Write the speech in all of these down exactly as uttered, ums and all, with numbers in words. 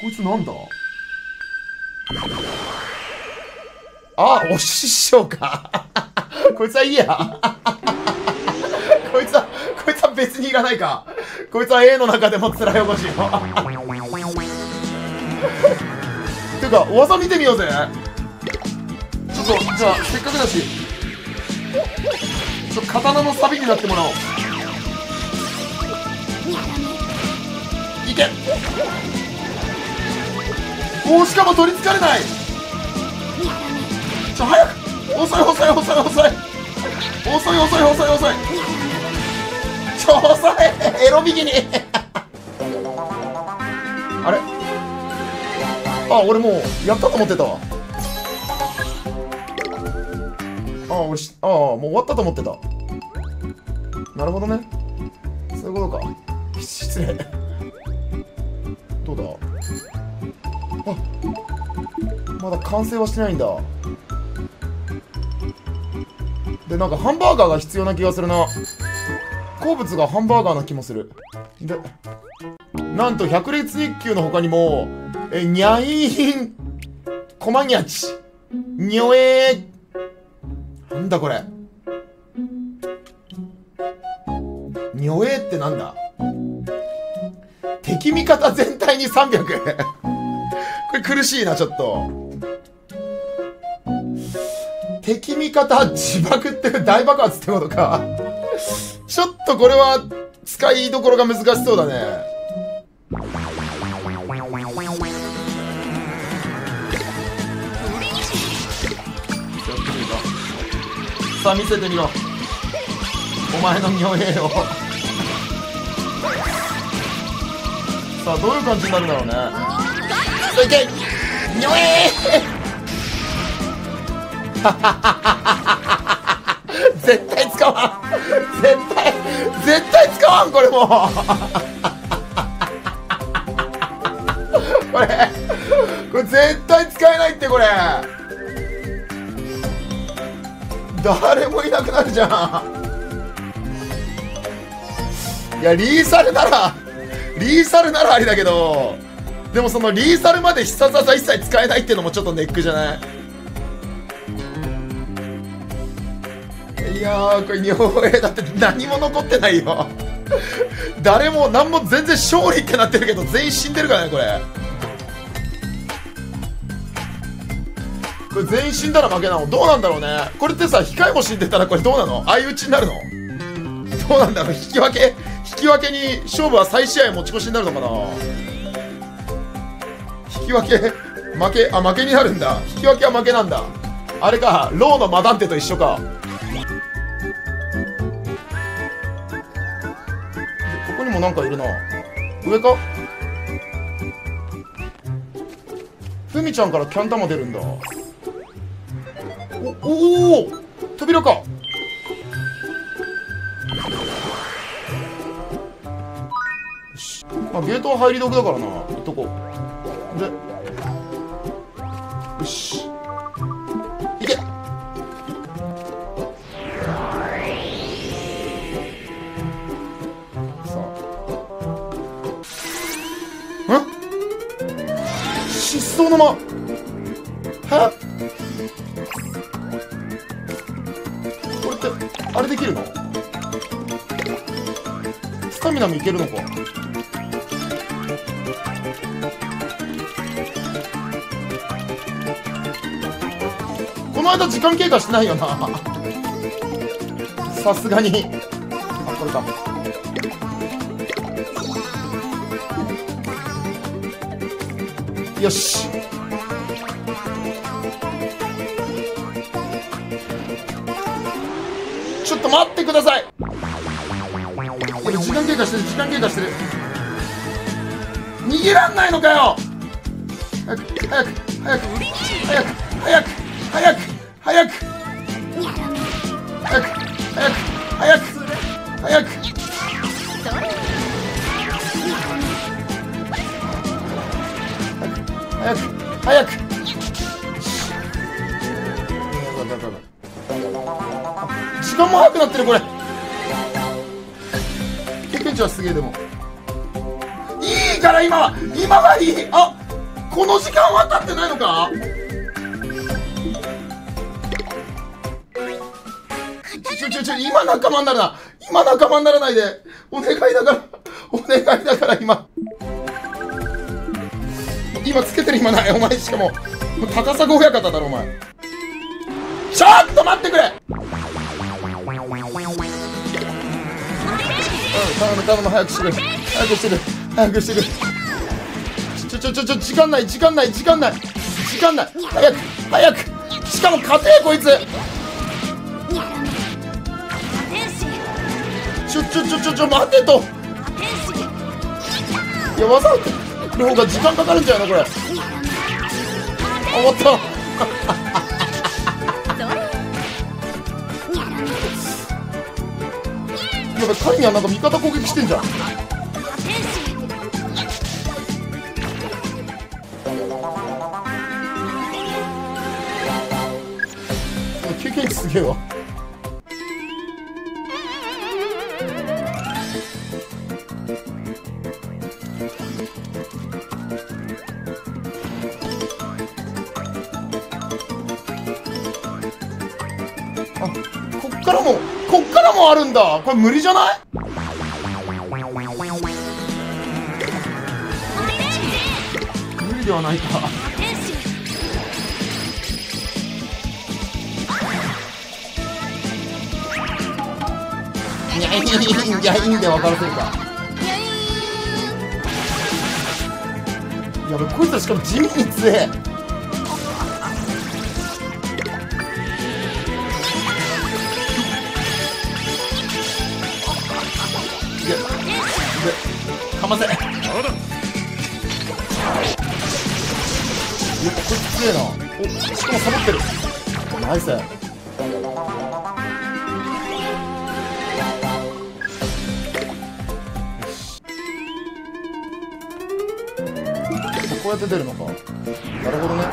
いつなんだ。あ、お師匠か。こいつはいいや。こいつは、こいつは別にいらないか。こいつは A の中でも辛いおこしよ。ていうか、技見てみようぜ。ちょっと、じゃあ、せっかくだし、ちょっと刀のサビになってもらおう。いけ。おー、しかも取りつかれない。ちょ、早く。遅い遅い遅い遅い遅い遅い遅い遅い遅い。ちょ、遅い。エロビキニ。あれ、あ、俺もうやったと思ってたわ。あ、俺し、ああ、もう終わったと思ってた。なるほどね。そういうことか。失礼。どうだ。あ、まだ完成はしてないんだ。で、なんかハンバーガーが必要な気がするな。好物がハンバーガーな気もする。で、なんと百列日給の他にも、え、にゃいーん、こまにゃち、にょえー、なんだこれ。にょえーってなんだ。敵味方全体にさんびゃく。これ苦しいな、ちょっと。敵味方自爆って大爆発ってことか。ちょっとこれは使いどころが難しそうだね。さあ見せてみろ、お前の妙兵を。さあどういう感じになるんだろうね。さあいけ妙兵絶対使わん、絶対絶対使わん、これもうこれこれ絶対使えないって。これ誰もいなくなるじゃん。いや、リーサルならリーサルならありだけど、でもそのリーサルまで必殺技一切使えないっていうのもちょっとネックじゃない？いやー、これ日本兵だって何も残ってないよ。誰も何も全然勝利ってなってるけど全員死んでるからね。これこれ全員死んだら負けなの？どうなんだろうね。これってさ、控えも死んでたらこれどうなの？相打ちになるの？どうなんだろう。引き分け引き分けに勝負は再試合持ち越しになるのかな。引き分け負け、あ、負けになるんだ。引き分けは負けなんだ。あれか、ローのマダンテと一緒か。ここにもなんかいるな。上か？ふみちゃんからキャン玉出るんだ。おおお、扉か。よし、まあ、ゲートは入り得だからな、行っとこう。で、よし、行け。さあ、ん？失踪の間。は？これってあれできるの？スタミナもいけるのか。この間時間経過してないよな。さすがに。あ、これか。よし。ちょっと待ってください。これ時間経過してる、時間経過してる。逃げらんないのかよ。早く早く早く早く早く早く早く早く早く早く早く早く早く。時間も早くなってる。これ経験値はすげえ。でもいいから今は今はいい。あ、 この時間分かってないのか。ちょちょちょ、今仲間になるな。今仲間にならないで。お願いだから。お願いだから今。今つけてる暇ない。お前しかも、高砂親方だろお前。ちょっと待ってくれ。頼む頼む、早くしてくれ。早くしてくれ。早くしてくれ。ちょちょちょちょ、時間ない時間ない時間ない時間ない。早く早く。しかも勝てこいつ。ちょちょちょちょちょ待てと。いや、わざとの方が時間かかるんじゃないのこれ。あ、終わった。やばい、カリニャンなんか味方攻撃してんじゃん。経験値すげえわ。あ、こっからもこっからもあるんだ。これ無理じゃない？無理ではないか。いやいいいやいいんで分からせるか。やべ、こいつはしかも地味に強え。かませ。やっぱこいつ強えな。お、しかもサボってる。ナイス。こうやって出るのか。なるほどね。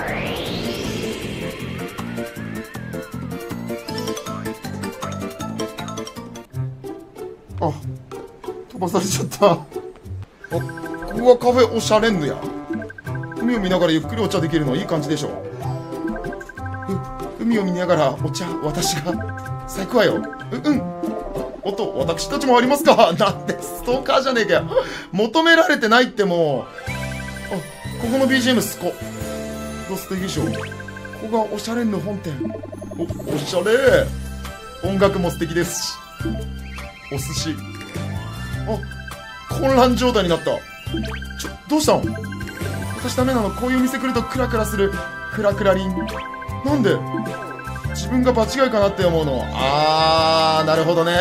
あ、飛ばされちゃった。あ、ここはカフェおしゃれんのや。海を見ながらゆっくりお茶できるのいい感じでしょ。う海を見ながらお茶、私が最高やよ。ううんおっと、私たちもありますか。なんでストーカーじゃねえかよ。求められてないってもう。あ、ここの ビージーエム すこ。どう素敵でしょ。ここがおしゃれんの本店。お、おしゃれ。音楽も素敵ですし。お寿司。あ、混乱状態になった。ちょ、どうしたの？私ダメなの。こういう店来るとクラクラする。クラクラリン。なんで自分が場違いかなって思うの。あー、なるほどね。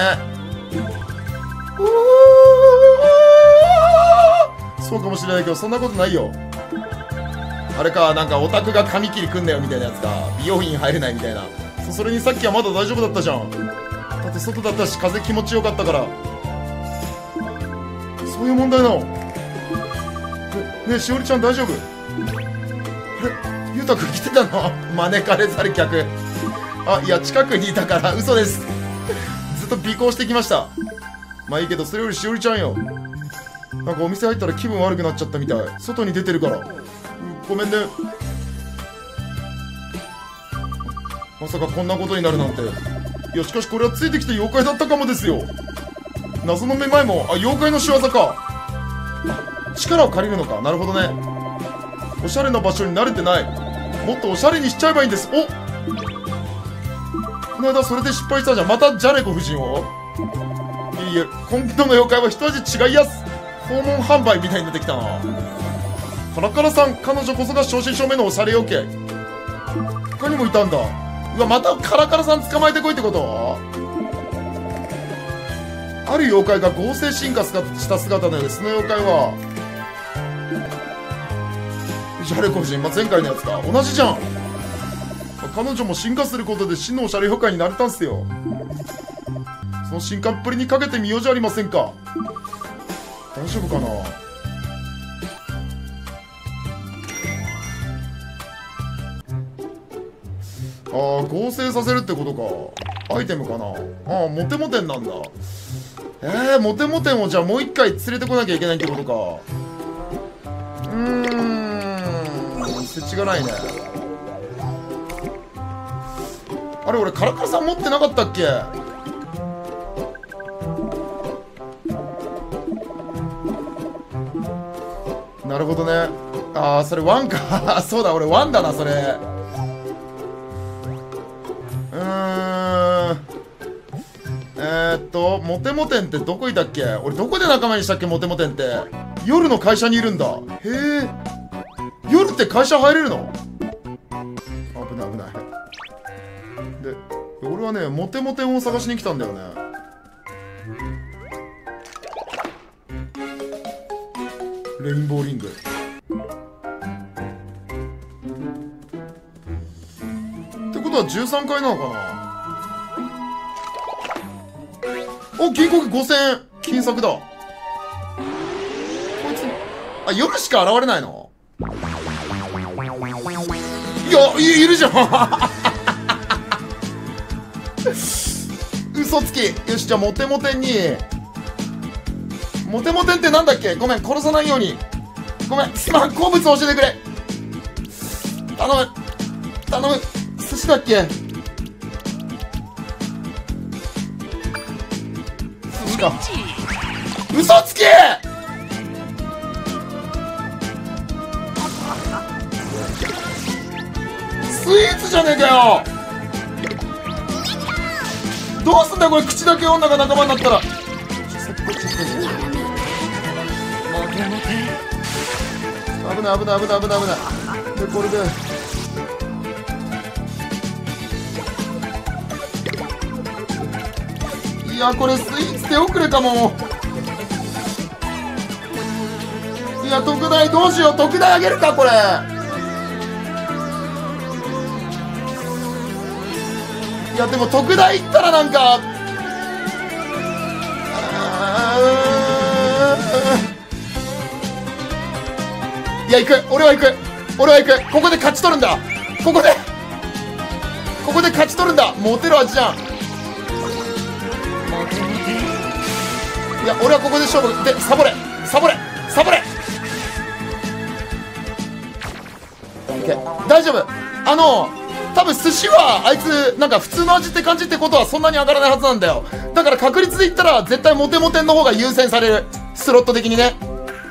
そうかもしれないけど、そんなことないよ。あれか、なんかオタクが髪切りくんだよみたいなやつか。美容院入れないみたいな。そ、それにさっきはまだ大丈夫だったじゃん。だって外だったし風気持ちよかったから。そういう問題なの。ねえ、しおりちゃん大丈夫？あれ、ゆうたくん来てたの？招かれざる客。あ、いや、近くにいたから嘘です。ずっと尾行してきました。まあいいけど、それよりしおりちゃんよ。なんかお店入ったら気分悪くなっちゃったみたい。外に出てるから。ごめんね。まさかこんなことになるなんて。いや、しかしこれはついてきて妖怪だったかもですよ。謎のめまいも、あ、妖怪の仕業か。あ、力を借りるのか。なるほどね。おしゃれな場所に慣れてない。もっとおしゃれにしちゃえばいいんです。お、この間それで失敗したじゃん。またジャネコ夫人を。いいえ、今度の妖怪は一味違いやす。訪問販売みたいになってきたな。カラカラさん、彼女こそが正真正銘のおしゃれ妖怪。他にもいたんだ。うわ、またカラカラさん捕まえてこいってこと？ある妖怪が合成進化した姿のようです。その妖怪はジャレコ夫人、まあ、前回のやつか。同じじゃん。まあ、彼女も進化することで真のおしゃれ妖怪になれたんすよ。その進化っぷりにかけてみようじゃありませんか。大丈夫かな。あー、合成させるってことか。アイテムかな。あー、モテモテンなんだ。えー、モテモテンをじゃあもう一回連れてこなきゃいけないってことか。うーん、 しがないね。あれ俺カラカラさん持ってなかったっけ？なるほどね。ああそれワンかそうだ俺ワンだなそれ。うーんえー、っとモテモテンってどこいたっけ？俺どこで仲間にしたっけ？モテモテンって夜の会社にいるんだ。へえ、夜って会社入れるの？危ない危ない。で俺はねモテモテンを探しに来たんだよね。レインボーリングってことはじゅうさんかいなのかな。お、銀行ごせんえん金策だ。こいつあ夜しか現れないの？いや い, いるじゃん嘘つき。よしじゃあモテモテンにモテモテンってなんだっけ？ごめん殺さないように。ごめんすまん、好物教えてくれ。頼む頼む。寿司だっけ？寿司か。嘘つき。スイーツじゃねえかよ。どうすんだよこれ。口だけ女が仲間になったら。危ない危ない危ない危ない危ない。でこれでいやこれスイーツ手遅れかも。いや特大どうしよう。特大あげるかこれ。いやでも特大いったらなんかいや行く。俺は行く俺は行く。ここで勝ち取るんだ。ここでここで勝ち取るんだ。モテる味じゃん。いや俺はここで勝負でサボれサボれサボれ。オッケー大丈夫。あの多分寿司はあいつなんか普通の味って感じってことはそんなに上がらないはずなんだよ。だから確率で言ったら絶対モテモテンの方が優先される。スロット的にね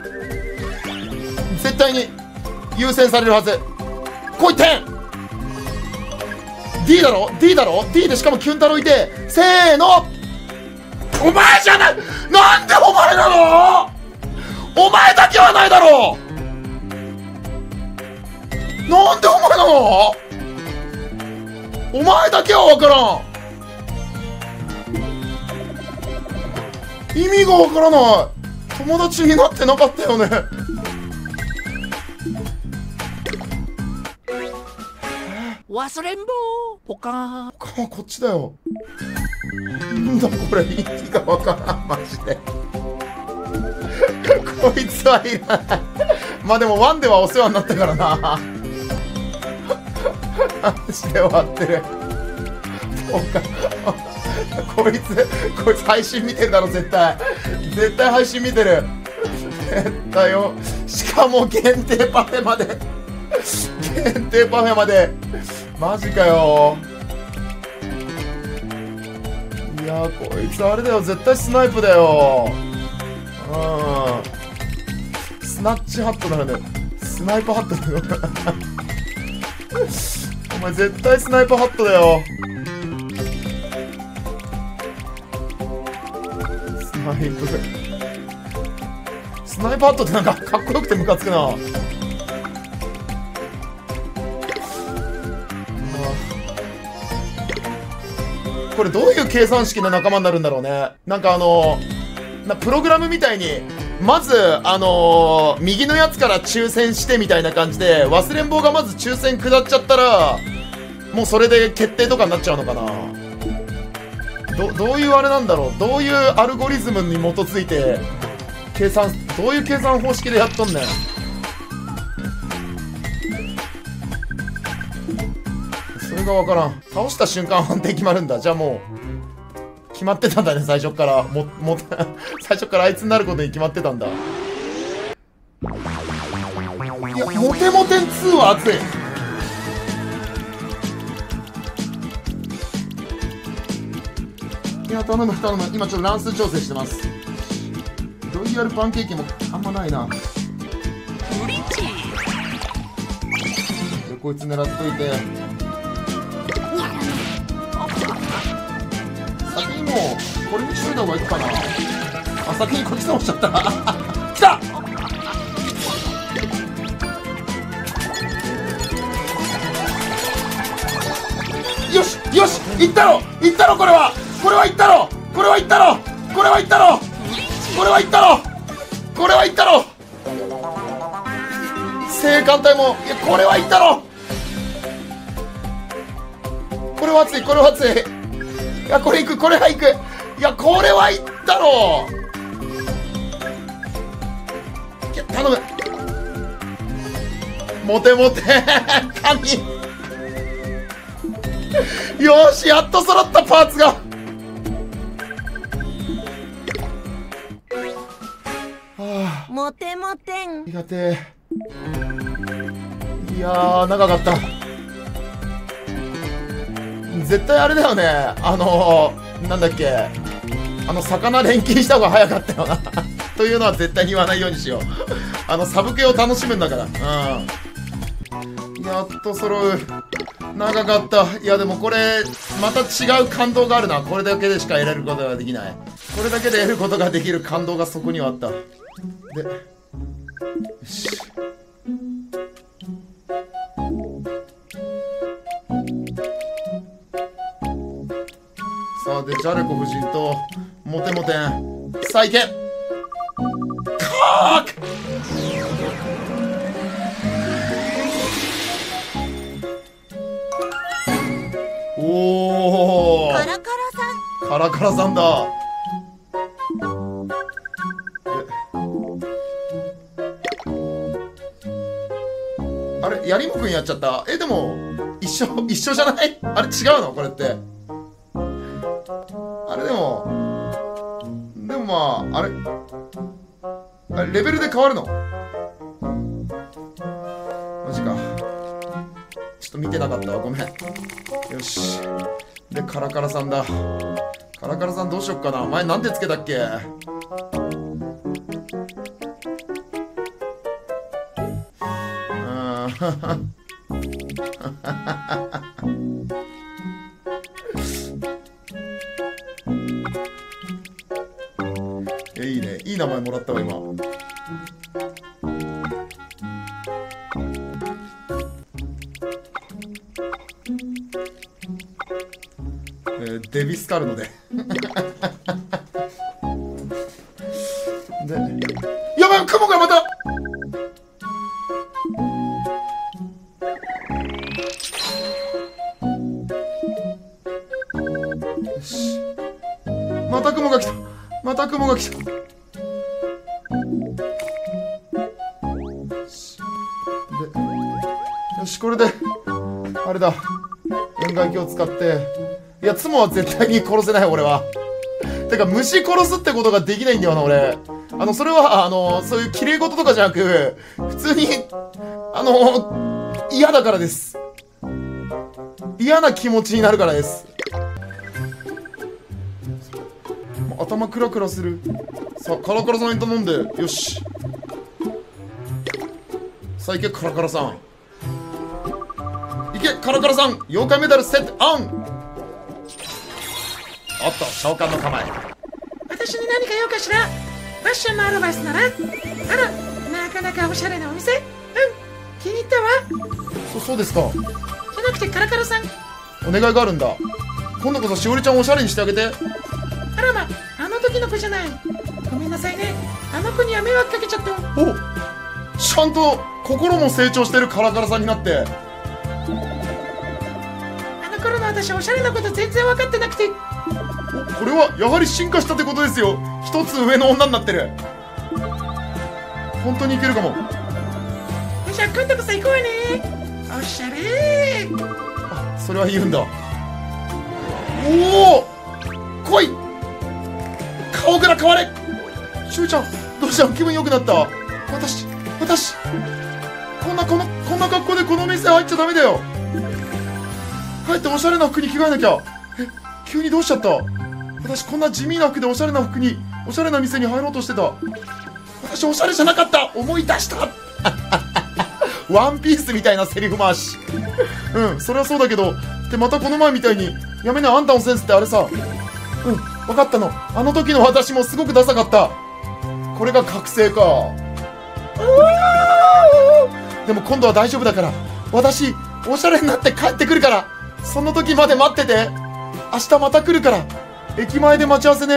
絶対に優先されるはず。来いてん D だろ D だろ D でしかもキュン太郎いてせーの。お前じゃない。なんでお前なの。お前だけはないだろ。なんでお前なの。お前だけは分からん。意味が分からない。友達になってなかったよね。 忘れんぼほか他はこっちだよ。なんだこれ意味が分からんマジでこいつはいらないまあでもワンではお世話になったからなマジで終わってるこいつこいつ配信見てるだろ絶対絶対配信見てる絶対よ。しかも限定パフェまで限定パフェまでマジかよ。いやーこいつあれだよ絶対スナイプだよ。うんスナッチハットだよね。スナイパーハットだよお前絶対スナイパーハットだよ。スナイプスナイパーハットってなんかかっこよくてムカつくな。これどういう計算式の仲間になるんだろうね。なんかあのなプログラムみたいにまずあのー、右のやつから抽選してみたいな感じで忘れん坊がまず抽選下っちゃったらもうそれで決定とかになっちゃうのかな。ど, どういうあれなんだろう。どういうアルゴリズムに基づいて計算どういう計算方式でやっとんねん。それが分からん。倒した瞬間判定決まるんだ。じゃあもう決まってたんだね最初から。もも最初からあいつになることに決まってたんだ。 いやモテモテンツーは熱い。いや頼む頼む、今ちょっと乱数調整してます。ロイヤルパンケーキもあんまないな。でこいつ狙っといて、先にもうこれにしといた方がいいかな。あ、先にこっち倒しちゃった来た。よしよし、いったろいったろ、これはこれはいったろこれはいったろこれはいったろこれはいったろこれはいったろ正艦隊も、いやこれはいったろ、これは熱い、これは熱い、いやこれいく、これはいく、いやこれはいったろ、いや頼む、モテモテ神よーし、やっと揃ったパーツが。はあ、 モテモテン。 ありがてえ。いやー長かった。絶対あれだよね、あのー、なんだっけ、あの魚錬金した方が早かったよなというのは絶対に言わないようにしようあのサブ系を楽しむんだから。うん、やっと揃う。長かった。いやでもこれまた違う感動があるな。これだけでしか得られることができない、これだけで得ることができる感動がそこにはあった。で、よし、さあでジャレコ夫人とモテモテン、さあいけかーくおお、 カラカラさん。 カラカラさんだ。あれ、やりもくんやっちゃった。え、でも一緒一緒じゃない？あれ違うのこれって。あれでもでもまああれあれレベルで変わるの？マジか。ちょっと見てなかったわ、ごめん。よし。でカラカラさんだ。カラカラさんどうしよっかな。前なんてつけたっけ？え、いいね、いい名前もらったわ今。えー、デビスカルノでで、やばい、雲がまた。よし、また雲が来た、また雲が来た。よし、で、よし、これであれだ、円外鏡を使って。いや、ツモは絶対に殺せない、俺は。てか虫殺すってことができないんだよな、俺。あのそれはあのそういう綺麗事とかじゃなく、普通にあの嫌だからです。嫌な気持ちになるからです。頭クラクラする。さあカラカラさんに頼んで、よし、さあいけカラカラさん、いけカラカラさん、妖怪メダルセットオン。おっと召喚の構え。 私に何か用かしら。ファッションのアドバイスなら。あら、なかなかおしゃれなお店。うん、気に入ったわ。 そそうですか。 じゃなくてカラカラさん、 お願いがあるんだ。今度こそしおりちゃんをおしゃれにしてあげて。 あらま、あの時の子じゃない。ごめんなさいね、あの子には迷惑かけちゃった。 お、ちゃんと心も成長してるカラカラさんになって。 あの頃の私、おしゃれなこと全然分かってなくて。 お、これはやはり進化したってことですよ。一つ上の女になってる。本当にいけるかも。 じゃあ今度こそ行こうね。おしゃれー。 あ、それは言うんだ。おお、来い、顔から変われ。しゅうちゃんどうしたの？気分良くなった？私私こんなこのこんな格好でこの店入っちゃダメだよ。帰っておしゃれな服に着替えなきゃ。え、急にどうしちゃった。私こんな地味な服でおしゃれな服におしゃれな店に入ろうとしてた。私おしゃれじゃなかった。思い出したワンピースみたいなセリフ回しうん、それはそうだけど、でまたこの前みたいにやめな、あんたのセンスってあれさ。うん、分かったの。あの時の私もすごくダサかった。これが覚醒か。でも今度は大丈夫だから、私おしゃれになって帰ってくるから、その時まで待ってて。明日また来るから、駅前で待ち合わせね。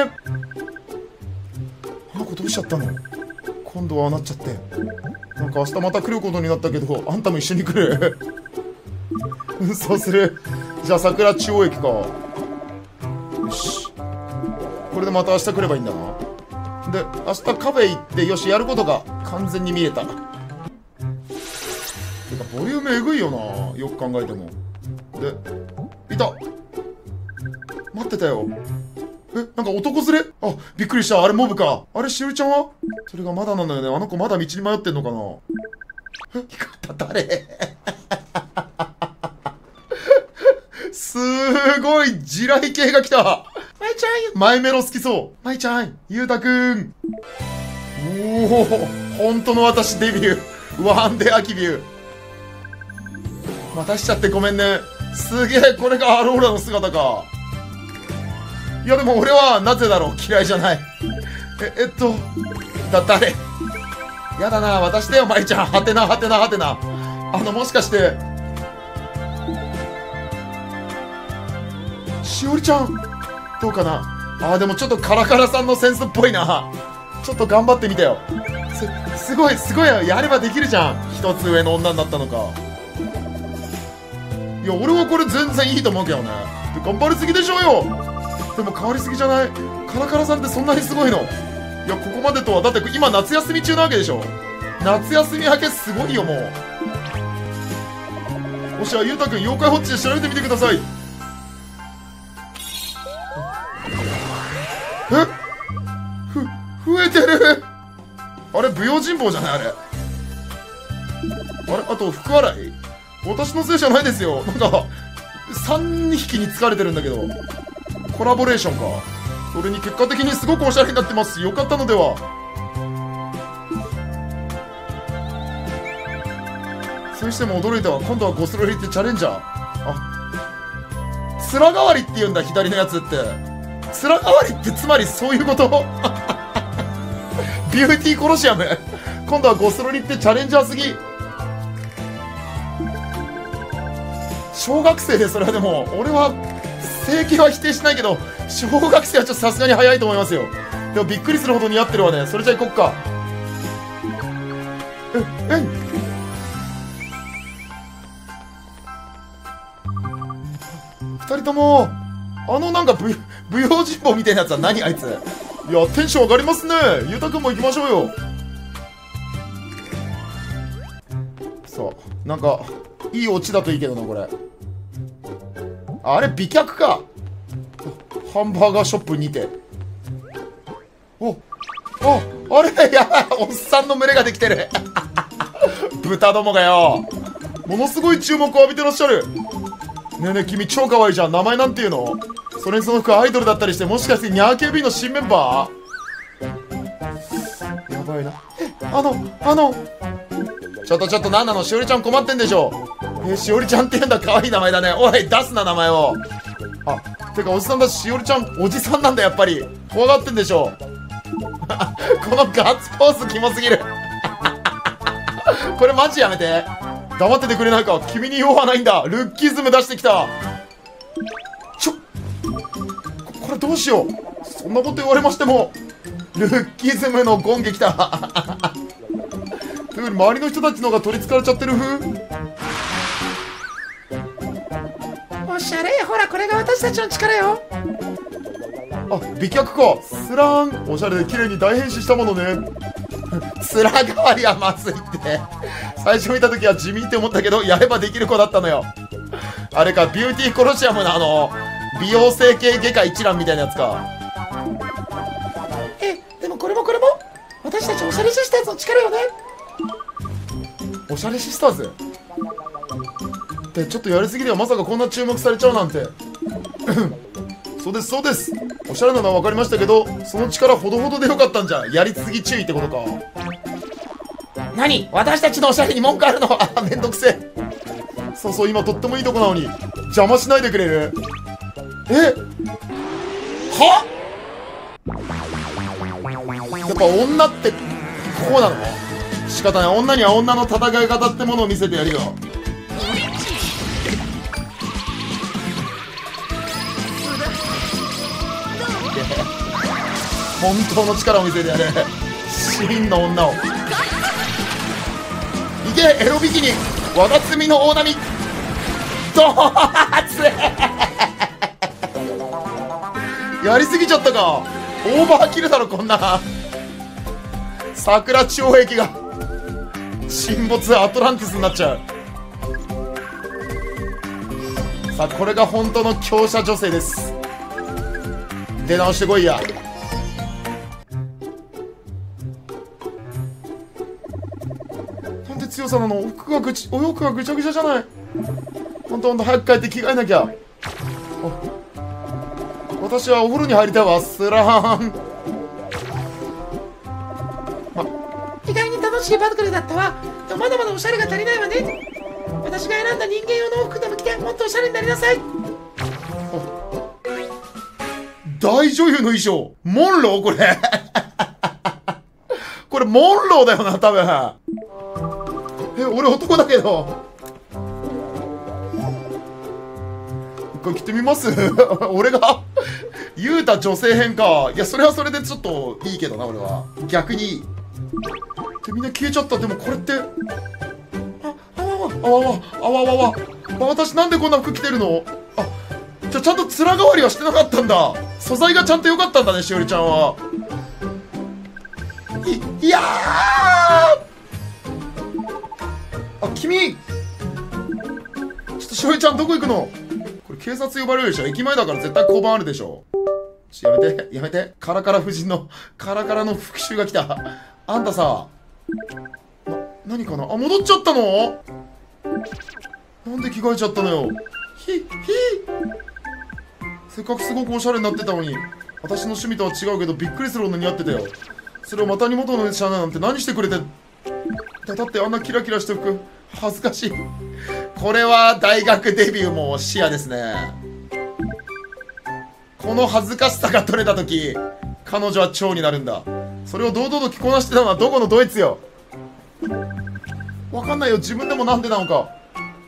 あの子どうしちゃったの。今度はああなっちゃって、なんか明日また来ることになったけど、あんたも一緒に来るうん、そうする。じゃあ桜中央駅か。よし、これでまた明日来ればいいんだな。で明日カフェ行って、よし、やることが完全に見えた。てかボリュームえぐいよな、よく考えても。でいた、待ってたよ。え、なんか男連れ。あ、びっくりした。あれモブか。あれしおりちゃんは。それがまだなんだよね。あの子まだ道に迷ってんのかな。え、誰すごい地雷系が来た。まいちゃん、マイメロ好きそう。まいちゃん、ゆうたくん。おお、本当の私デビュー。ワンデアキビュー。待たしちゃってごめんね。すげえ、これがアローラの姿か。いやでも俺はなぜだろう、嫌いじゃない。え、えっと、だ、誰。やだな、私だよ、まいちゃん。はてな、はてな、はてな。あの、もしかして、しおりちゃん、どうかな。あー、でもちょっとカラカラさんのセンスっぽいな。ちょっと頑張ってみてよ。す、すごい、すごいよ。やればできるじゃん。一つ上の女になったのか。いや、俺はこれ全然いいと思うけどね。頑張りすぎでしょうよ。でも変わりすぎじゃない。カラカラさんってそんなにすごいの。いや、ここまでとは。だって今夏休み中なわけでしょ。夏休み明けすごいよ、もう。もしはゆうたくん、妖怪ウォッチで調べてみてください。え、ふ、増えてる。あれ、舞踊人望じゃないあれ。あれ、あと、福笑い。私のせいじゃないですよ。なんか、さんひきに疲れてるんだけど。コラボレーションか。それに結果的にすごくおしゃれになってます。よかったのでは。それにしても驚いたわ。今度はゴスロリってチャレンジャー。あ、面代わりって言うんだ、左のやつって。面代わりってつまりそういうことビューティーコロシアム。今度はゴスロリってチャレンジャーすぎ。小学生で、それはでも俺は整形は否定しないけど、小学生はちょっとさすがに早いと思いますよ。でもびっくりするほど似合ってるわね。それじゃあ行こっか。え、えん二人とも、あのなんか舞舞踊人望みたいなやつは何あいつ。いや、テンション上がりますね。ゆうたくんも行きましょうよ。さあ、なんかいいオチだといいけどな、これ。あれ美脚か。ハンバーガーショップにて。お、あ、あれ、やばい、おっさんの群れができてる豚どもがよ、ものすごい注目を浴びてらっしゃる。ねえねえ、君超可愛いじゃん。名前なんていうの。それにその服アイドルだったりして、もしかしてニャー ケービー の新メンバー。やばいな。え、あのあのちょっとちょっと、何なの。しおりちゃん困ってんでしょ。えー、しおりちゃんって言うんだ。可愛い名前だね。おい、出すな名前を。あ、てかおじさんだし、しおりちゃんおじさんなんだ。やっぱり怖がってんでしょこのガッツポーズキモすぎるこれマジやめて。黙っててくれないか。君に用はないんだ。ルッキズム出してきた。ちょ、こ、これどうしよう。そんなこと言われましても。ルッキズムのゴンゲきたというより周りの人たちの方が取りつかれちゃってる風。 おしゃれ。ほら、これが私たちの力よ。 あ、美脚か。スラーン。おしゃれで綺麗に大変身したものね面代わりはまずいって。最初見た時は地味って思ったけど、やればできる子だったのよ。あれか、ビューティーコロシアムのあの美容整形外科一覧みたいなやつか。 え、でもこれもこれも私たちおしゃれシスターズの力よね。 おおしゃれシスターズでちょっとやりすぎではまさかこんな注目されちゃうなんてそうですそうです、おしゃれなのは分かりましたけど、その力ほどほどでよかったんじゃ。やりすぎ注意ってことか。何、私たちのおしゃれに文句あるの？あ、めんどくせえ。そうそう、今とってもいいとこなのに邪魔しないでくれる？え、は？やっぱ女ってこうなの？仕方ない、女には女の戦い方ってものを見せてやるよ。本当の力を見せてやる。真の女を。いけ、エロビキニ和田摘みの大波ドーツやりすぎちゃったか。オーバーキルだろこんな。桜地方壁が沈没アトランティスになっちゃう。さあこれが本当の強者女性です。出直してこいや。なんで強さなの？お服がぐちお洋服がぐちゃぐちゃじゃない。ほんとほんと早く帰って着替えなきゃ。私はお風呂に入りたいわ。スラーン。 意外に楽しいバトルだったわ。でもまだまだおしゃれが足りないわね。私が選んだ人間用の服でも着てもっとおしゃれになりなさい。 大女優の衣装モンローこれこれモンローだよな多分。え、俺男だけど一回着てみます俺が言うた女性編か。いやそれはそれでちょっといいけどな。俺は逆にでみんな消えちゃった。でもこれってああわわあわわあわわわ私なんでこんな服着てるの？あ、じゃあちゃんと面代わりはしてなかったんだ。素材がちゃんと良かったんだね、しおりちゃんは。い、いやーあ、君ちょっとしおりちゃんどこ行くの？これ警察呼ばれるでしょ。駅前だから絶対交番あるでしょ。ちょやめてやめて。カラカラ夫人のカラカラの復讐が来た。あんたさな、何かなあ、戻っちゃったの？なんで着替えちゃったのよ。ひ、ひせっかくすごくおしゃれになってたのに。私の趣味とは違うけどびっくりするほど似合ってたよ。それをまたに元のシャナなんて何してくれて。だってあんなキラキラした服恥ずかしい。これは大学デビューも視野ですね。この恥ずかしさが取れた時彼女は蝶になるんだ。それを堂々と着こなしてたのはどこのドイツよ。わかんないよ自分でもなんでなのか。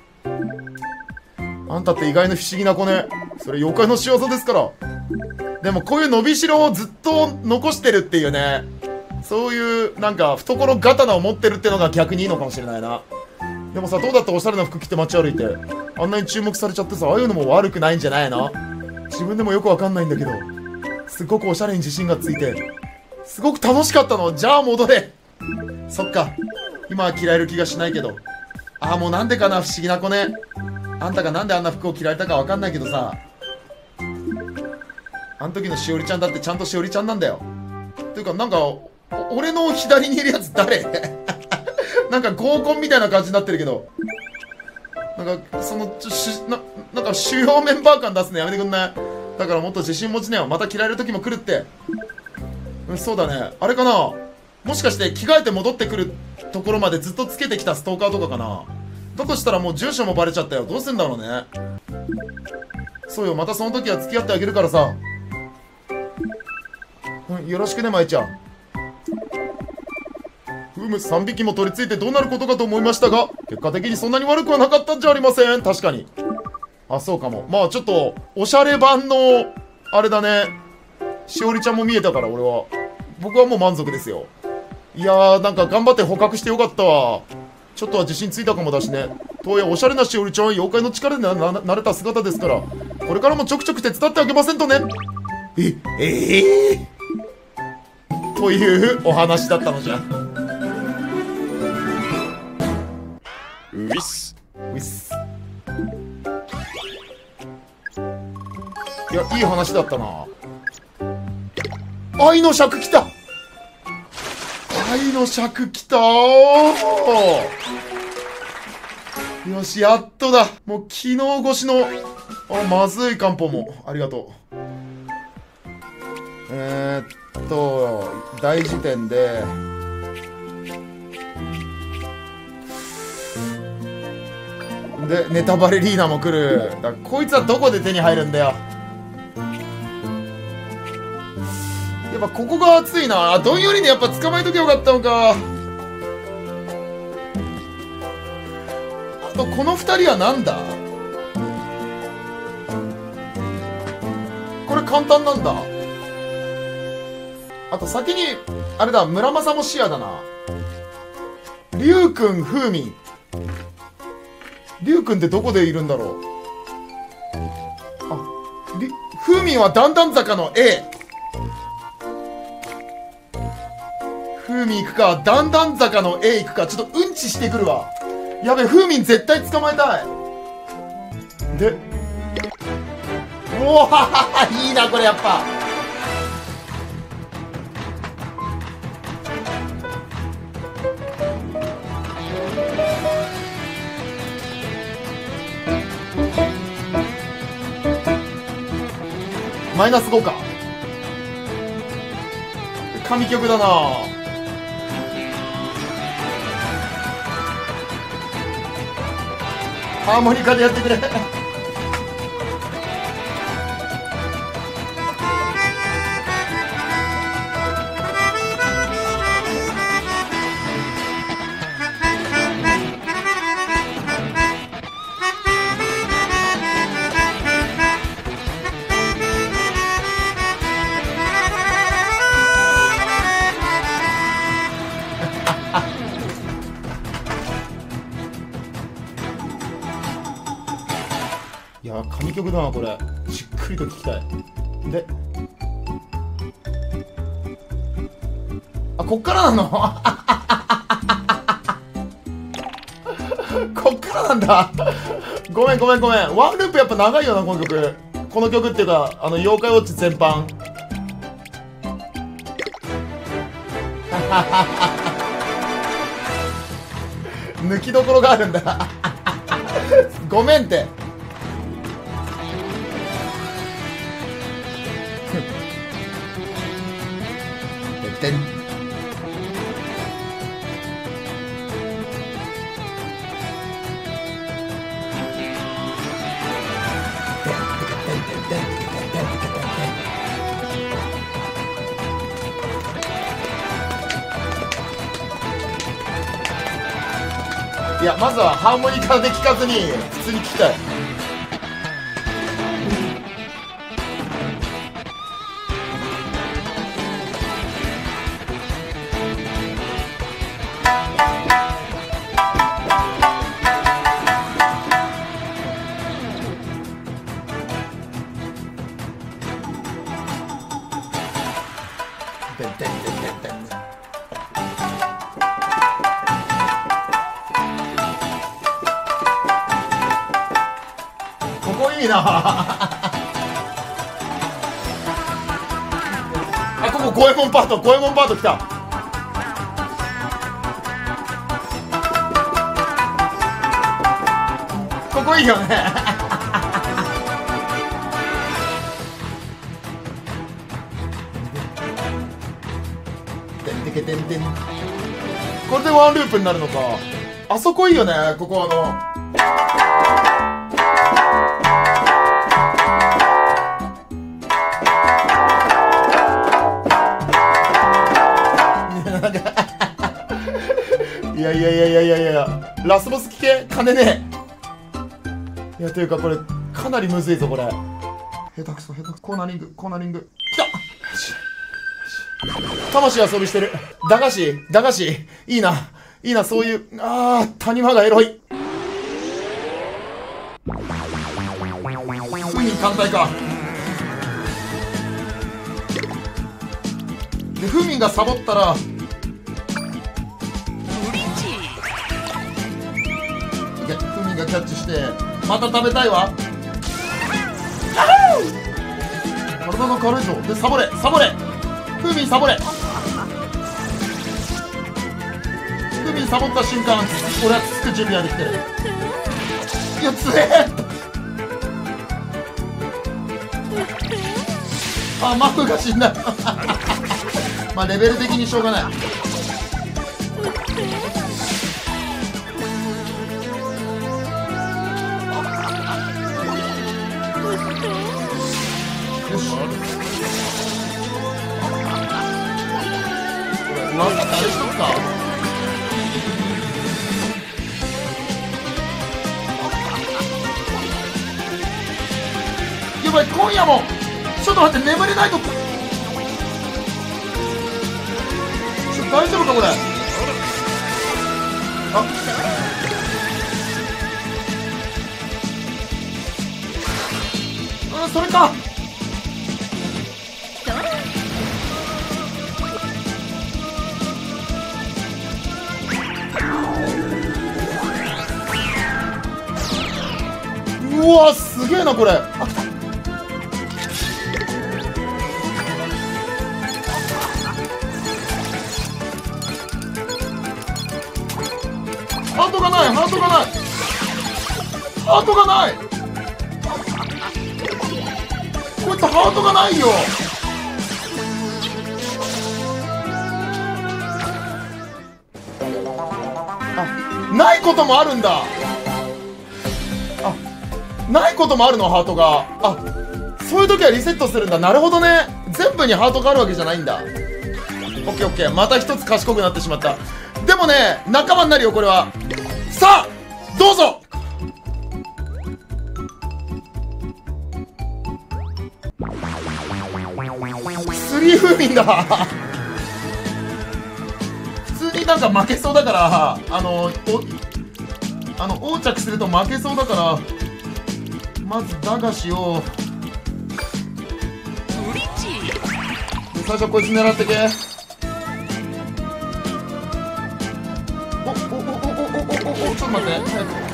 あんたって意外な不思議な子ね。それ妖怪の仕業ですから。でもこういう伸びしろをずっと残してるっていうね、そういうなんか懐刀を持ってるってのが逆にいいのかもしれないな。でもさ、どうだったおしゃれな服着て街歩いてあんなに注目されちゃってさ、ああいうのも悪くないんじゃないの？自分でもよくわかんないんだけどすごくおしゃれに自信がついてすごく楽しかったの。じゃあ戻れ。そっか今は着られる気がしないけど。ああもうなんでかな、不思議な子ね。あんたがなんであんな服を着られたかわかんないけどさ、あん時のしおりちゃんだってちゃんとしおりちゃんなんだよ。ていうかなんか俺の左にいるやつ誰なんか合コンみたいな感じになってるけど、なんかそのちしななんか主要メンバー感出すのやめてくんない？だからもっと自信持ちねよ。また着られる時も来るって。うん、そうだね。あれかな、もしかして着替えて戻ってくるところまでずっとつけてきたストーカーとかかな。だとしたらもう住所もバレちゃったよ。どうすんだろうね。そうよ、またその時は付き合ってあげるからさ。うん、よろしくね、舞ちゃん。フムさんびきも取り付いてどうなることかと思いましたが、結果的にそんなに悪くはなかったんじゃありません。確かに。あ、そうかも。まあちょっとおしゃれ版のあれだね。しおりちゃんも見えたから俺は僕はもう満足ですよ。いやーなんか頑張って捕獲してよかったわ。ちょっとは自信ついたかもだしね。とはいえおしゃれなしおりちゃんは妖怪の力でなななれた姿ですから、これからもちょくちょく手伝ってあげませんとね。えええー、というお話だったのじゃ。 ウィスウィス。いやいい話だったな。愛の尺きた。愛の尺きたー。 よし、やっとだ。もう昨日越しの、あ、まずい漢方も。ありがとう。えー、っと、大辞典で、で、ネタバレリーナも来る。だからこいつはどこで手に入るんだよ。やっぱここが熱いな。あ、どんよりにやっぱ捕まえときゃよかったのか。あとこの二人はなんだ。これ簡単なんだ。あと先にあれだ、村正も視野だな。龍くん、風民。龍くんってどこでいるんだろう。あ、風民は段々坂の A。風民行くか、段々坂の A 行くか。ちょっとうんちしてくるわ。やべえ、風民絶対捕まえたい。で、おお、いいなこれやっぱ。マイナスごか。神曲だな。ハーモニカでやってくれ。いやー、神曲だなこれ。じっくりと聴きたい。で、あ、こっからなの。こっからなんだ。ごめんごめんごめん。ワンループやっぱ長いよなこの曲。この曲っていうか、あの妖怪ウォッチ全般。抜きどころがあるんだ。ごめんって。てんいや、まずはハーモニカで聴かずに普通に聴きたい。てんてんてんてんてん。ここいいな。あ、ここ五右衛門パート、五右衛門パート来た。ここいいよね。てんてん。これでワンループになるのか。あそこいいよね。ここあのいやいやいやいやいやいやいや、ラスボス聞け。金ねえ。いやというかこれかなりむずいぞこれ。下手くそ下手くそ。コーナリングコーナリングきた。魂遊びしてる。駄菓子駄菓子いいないいな。そういう、あー、谷間がエロい。海単体か。で風民がサボったらいや、風民がキャッチしてまた食べたいわ。体が軽いぞ。でサボれサボれ風民サボれ。風民サボった瞬間俺はつく準備ができてる。 いやつえあ、マフが死んだまあレベル的にしょうがない。よし、わざとあれしとくか。やばい、今夜もちょっと待って、眠れないと。ちょっと大丈夫かこれ。あ、うん、それか。うわ、すげえなこれ。あ、来た。ハートがない、ハートがない、ハートがない。こいつハートがないよ。あ、ないこともあるんだ。あ、ないこともあるの、ハートが。あ、そういう時はリセットするんだ。なるほどね。全部にハートがあるわけじゃないんだ。オッケーオッケー、また一つ賢くなってしまった。でもね、仲間になるよこれは。さあどうぞ。スリー風民だ普通になんか負けそうだから、あのおあの横着すると負けそうだから、まずだがしよう。最初こいつ狙ってけ。おおおおおおおおお、ちょっと待って、早く。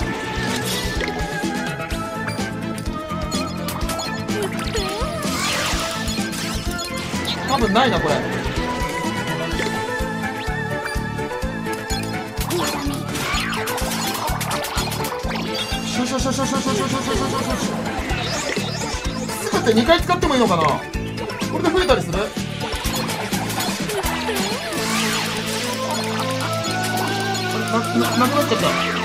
多分ないなこれ。シュシュシュシュシュシュシュシュシュシュシュすぐってにかい使ってもいいのかな。これで増えたりする。な, な, なくなっちゃったなくなっちゃ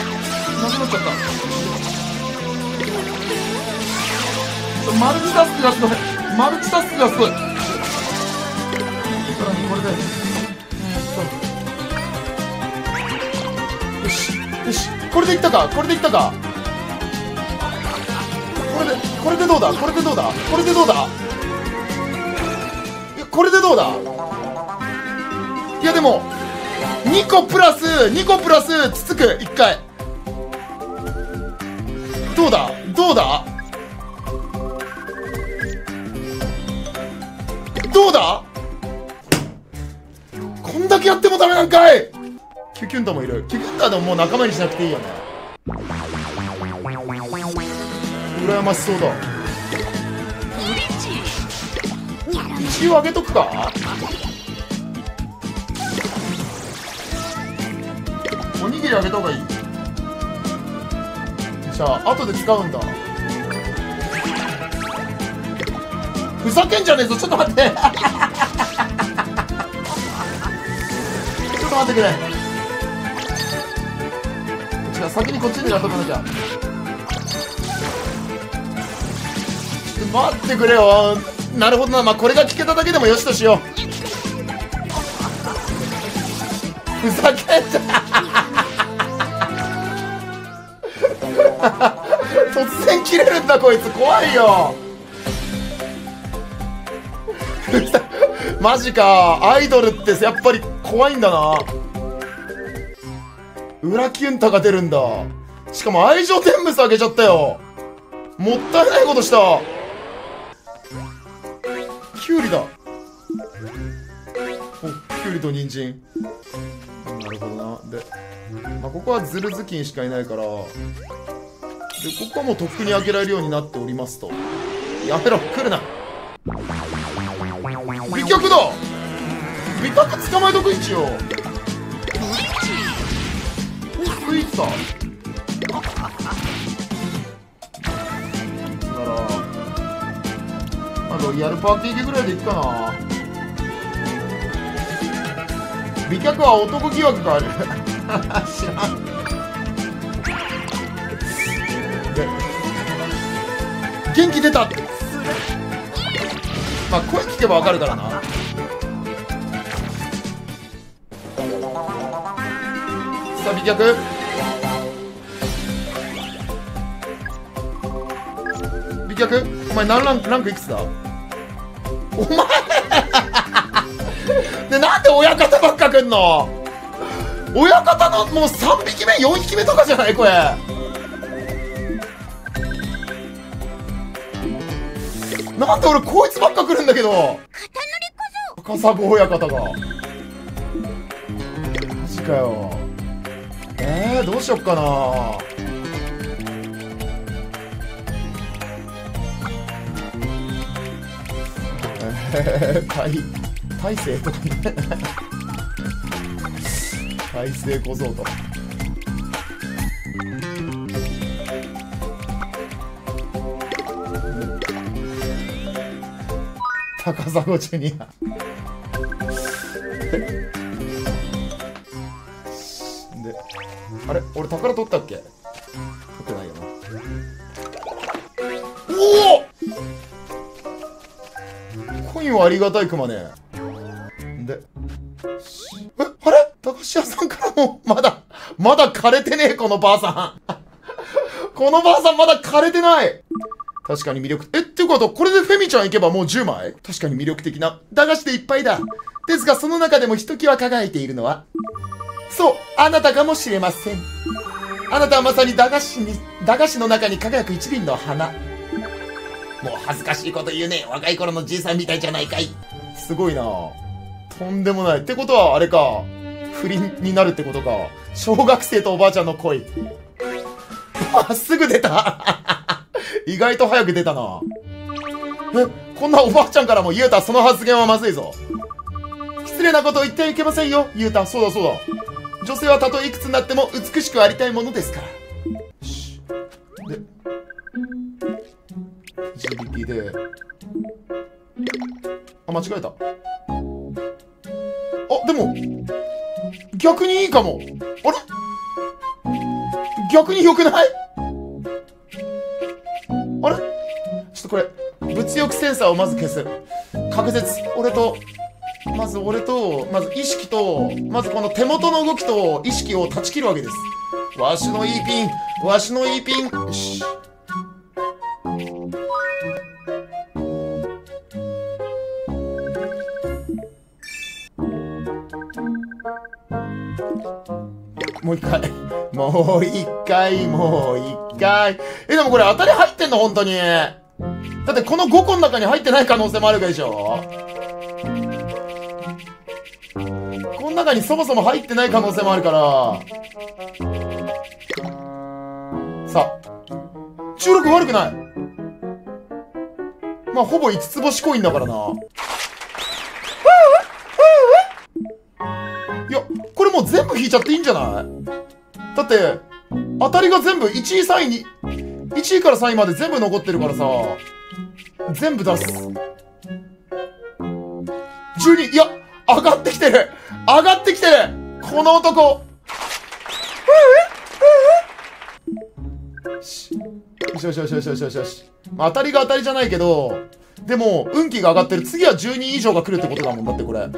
ったマルチタスクがすごい。マルチタスクがすごい。さらにこれでえー、っとよしよし、これでいったか、これでいったか。これでこれでどうだ、これでどうだ、これでどうだ、いやこれでどうだ。いやでもにこプラスにこプラスつつくいっかい。どうだどうだどうだ。こんだけやってもダメなんかい。キュキュンタもいる。キュキュンタでももう仲間にしなくていいよね。羨ましそうだ。一応あげとくか。おにぎりあげた方がいい。じゃあ後で使うんだ。ふざけんじゃねえぞ。ちょっと待ってちょっと待ってくれ。違う、先にこっちでやっとかなきゃ。ちょっと待ってくれよ。なるほどな。まあこれが聞けただけでもよしとしよう。ふざけんじゃ突然切れるんだこいつ。怖いよマジか。アイドルってやっぱり怖いんだな。裏キュンタが出るんだ。しかも愛情天むすあげちゃったよ。もったいないことした。キュウリだ。お、キュウリと人参。なるほどな。で、まあ、ここはズルズキンしかいないから、でここはもうとっくに開けられるようになっておりますと。やめろ、来るな。美脚だ。美脚捕まえとく。一応スイーツだ。 ロイヤルパーティー着ぐらいでいくかな。美脚は男疑惑がある知らんで元気出た。まあ声聞けばわかるからな。さあ美脚美脚お前何ランクランクいくつだお前でなんで親方ばっか来んの。親方のもうさんびきめよんひきめとかじゃないこれ。なんで俺こいつばっか来るんだけど。赤サゴ親方がマジかよ。えー、どうしよっかな。えー、大大勢とかね大勢小僧と高砂ジュニアで、あれ俺宝取ったっけ。取ってないよな。おおコインはありがたいクマね。でえあれ駄菓子屋さんからもまだまだ枯れてねえこのばあさんこのばあさんまだ枯れてない。確かに魅力。えっていうことこれでフェミちゃん行けばもうじゅうまい。確かに魅力的な駄菓子でいっぱいだ。ですがその中でもひときわ輝いているのはそうあなたかもしれません。あなたはまさに駄菓子に駄菓子の中に輝く一輪の花。もう恥ずかしいこと言うね。若い頃のじいさんみたいじゃないかい。すごいな。とんでもない。ってことはあれか不倫になるってことか。小学生とおばあちゃんの恋あすぐ出た意外と早く出たな。えこんなおばあちゃんからもユウタその発言はまずいぞ。失礼なことを言ってはいけませんよユウタ。そうだそうだ。女性はたとえいくつになっても美しくありたいものですから。で ジーディーピー であ間違えた。あでも逆にいいかも。あれ逆に良くない。あれちょっとこれ物欲センサーをまず消す。確実俺とまず俺とまず意識とまずこの手元の動きと意識を断ち切るわけです。わしのいいピンわしのいいピン。よしもう一回もう一回もう一回。えでもこれ当たり入ってんの本当に。だってこのごこの中に入ってない可能性もあるわけでしょ。この中にそもそも入ってない可能性もあるから。さあじゅうろく悪くない。まあほぼいつつ星コインだからな。いやこれもう全部引いちゃっていいんじゃない。だって当たりが全部いちいさんいにいちいからさんいまで全部残ってるからさ全部出す。じゅうにいや上がってきてる上がってきてるこの男。よしよしよしよしよしよしよし、まあ、当たりが当たりじゃないけどでも運気が上がってる。次はじゅうにい以上が来るってことだもん。だってこれ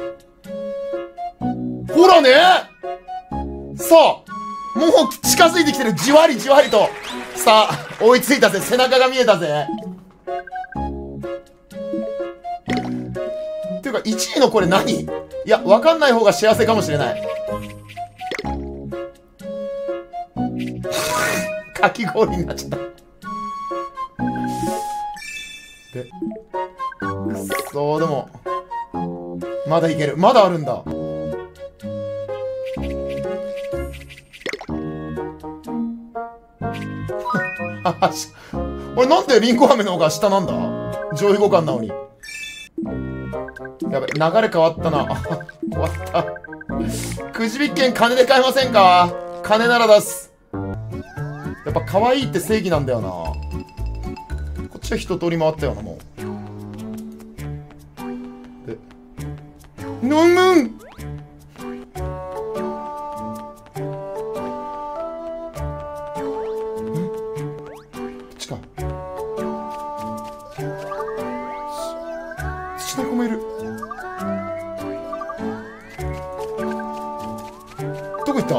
ほらね。さあもう近づいてきてる。じわりじわりと。さあ追いついたぜ。背中が見えたぜ。っていうかいちいのこれ何。いや分かんない方が幸せかもしれない。かき氷になっちゃったでくっそー。でもまだいける。まだあるんだ。俺なんでリンゴ飴の方が下なんだ。上位互換なのに。やべ流れ変わったな。終わった。くじ引券金で買えませんか。金なら出す。やっぱ可愛いって正義なんだよな。こっちは一通り回ったよなもう。 ぬんぬん。こっちか。土の子もいる。どこ行った？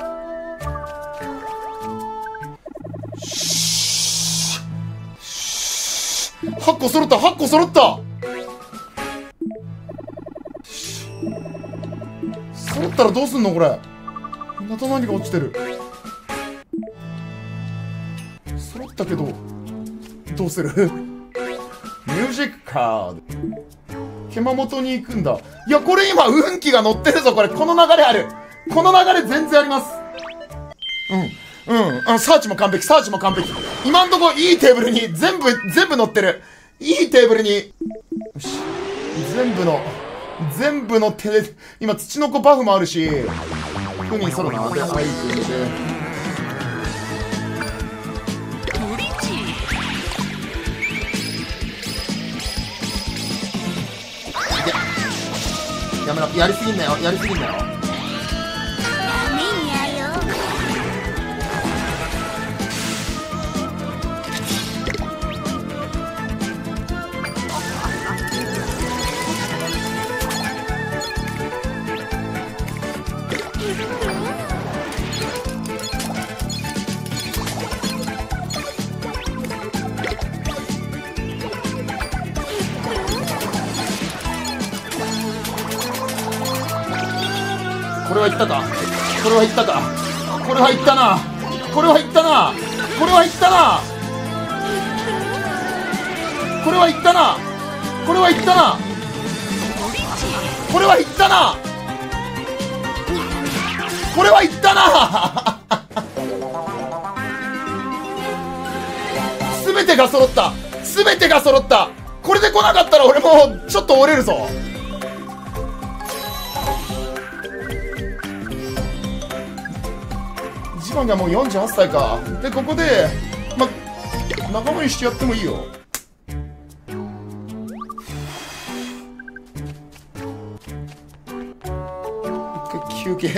はっこ揃った、はっこ揃った。揃ったらどうすんのこれ。また何が落ちてる。揃ったけどどうする。ミュージックカード。熊本に行くんだ。いや、これ今運気が乗ってるぞ。これ、この流れある。この流れ全然あります。うんうん、あ、サーチも完璧、サーチも完璧。今んとこいいテーブルに全部全部乗ってる。いいテーブルに、よし、全部の全部の手で、今土の子バフもあるし、ふみソロなでアイテムでブリッジ。 やめろ、やりすぎんなよ、やりすぎんなよ。 ダメにゃよ。 これはいったか、これはいったか、これはいったな、これはいったな、これはいったな、これはいったな、これはいったな、これはいったな、これはいったな。すべてが揃った、すべてが揃った。これで来なかったら俺もちょっと折れるぞ。一番がもうよんじゅうはっさいか。でここでま仲間にしてやってもいいよ。一回休憩。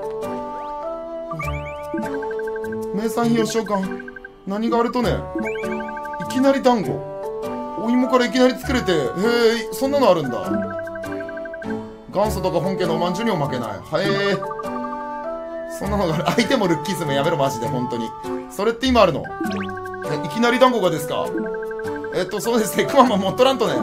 名産品を召喚。何があるとね、いきなり団子、お芋からいきなり作れて、へえ、そんなのあるんだ。元祖とか本家のおまんじゅうにも負けない。はえー、そんなのがある。相手もルッキズムやめろマジで本当に。それって今あるの？え、いきなり団子がですか？えっとそうですね、クマも持っとらんとね。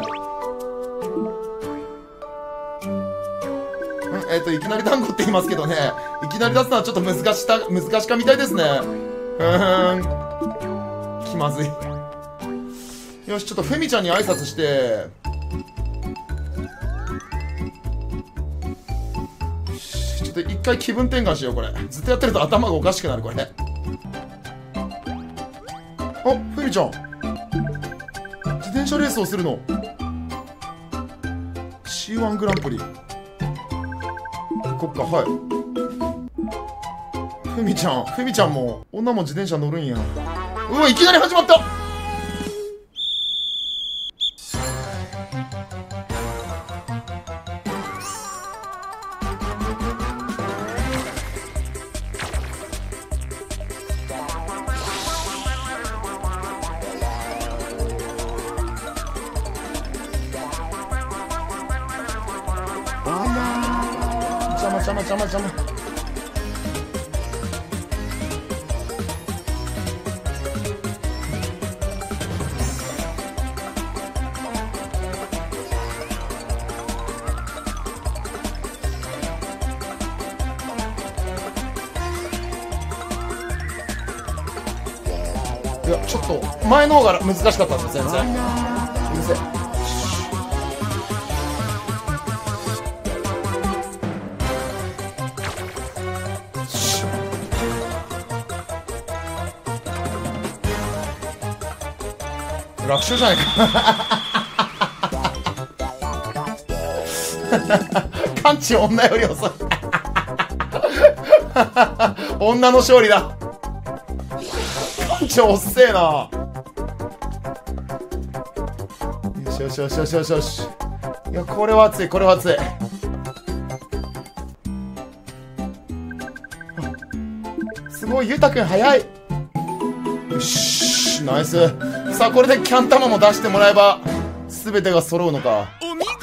えっといきなり団子って言いますけどね、いきなり出すのはちょっと難しした難しかみたいですね。ふーん、気まずい。よし、ちょっとフェミちゃんに挨拶して、ちょっと一回気分転換しよう。これずっとやってると頭がおかしくなる。これあ、フェミちゃん自転車レースをするの。 シーワン グランプリこっか。はい、フェミちゃん、フェミちゃんも女も自転車乗るんや。うわ、いきなり始まった。邪魔邪魔邪魔邪魔。いや、ちょっと前の方が難しかったんです全然。うるせえ。楽勝じゃないか。完治女より遅い。女の勝利だ。完治おっせえな。よしよしよしよしよしよし。いや、これは熱い、これは熱い。 ごい、ゆうたくん早い。よし、ナイス。さあ、これでキャン玉も出してもらえば全てが揃うのか。 お見事。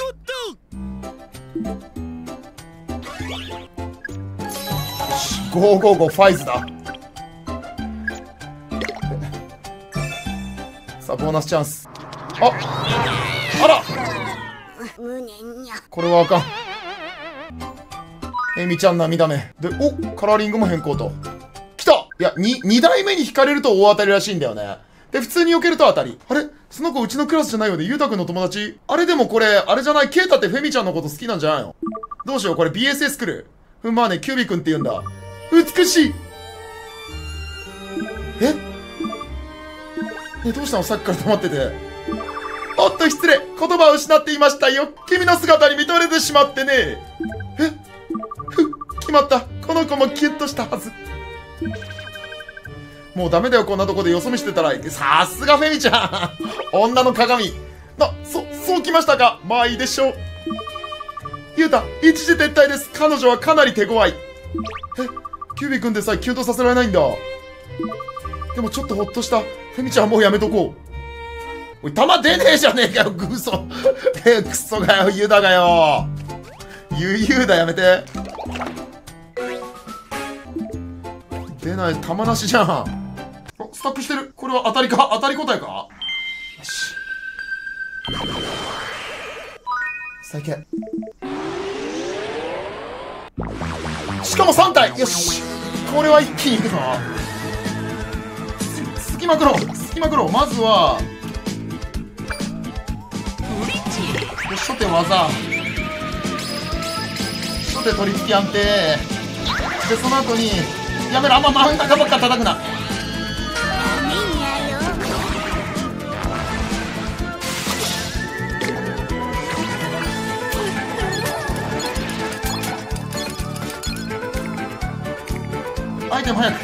ごーごーごーファイズだ。さあ、ボーナスチャンス。ああら、 無念にゃ。 これはあかん。えみちゃん涙目で、おカラーリングも変更ときた。いや、ににだいめに引かれると大当たりらしいんだよね。で、普通に避けると当たり。あれ、その子うちのクラスじゃないようで、ゆうたくんの友達。あれ、でもこれあれじゃない、ケイタってフェミちゃんのこと好きなんじゃないの。どうしよう、これ ビーエスエス 来る。ふん、まあね、キュービくんって言うんだ。美しい。ええ、どうしたの、さっきから止まってて。おっと失礼、言葉を失っていましたよ。君の姿に見とれてしまってね。えふっ、決まった。この子もキュッとしたはず。もうダメだよ、こんなとこでよそ見してたら。さすがフェミちゃん女の鏡な、そ、そうきましたか。まあいいでしょう。ゆうた、一時撤退です。彼女はかなり手強い。え、キュービ君でさえキュンとさせられないんだ。でもちょっとほっとした。フェミちゃんはもうやめとこう。おい、弾出ねえじゃねえかよ、グソ。え、クソがよ、ユダがよ。ゆゆうだ、やめて。出ない、弾なしじゃん。お、スタックしてる。これは当たりか、当たり答えか。よし。最強。しかもさん体。よし。これは一気にいくぞ。す、隙間黒、隙間黒。まずは、初手技、初手取り付き安定で、その後にやめろ、あんま真ん中ばっか叩くな。 ダメにゃよ。 アイテム早く。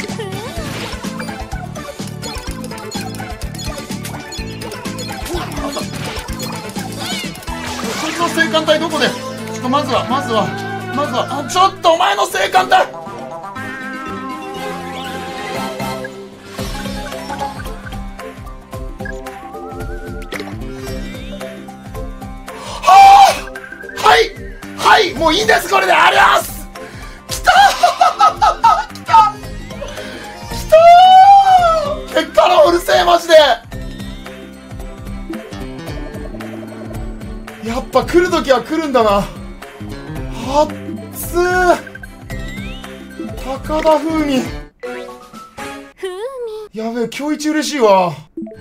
こいつの性感帯どこで。ちょっとまずはまずはまずはあ、ちょっとお前の性感帯。はあ、はいはい、もういいんです、これで。あります。きたーきたきたー、結果のうるせえ、マジで。やっぱ来るときは来るんだな。はっつー、高田風味。やべえ、今日一嬉しいわ。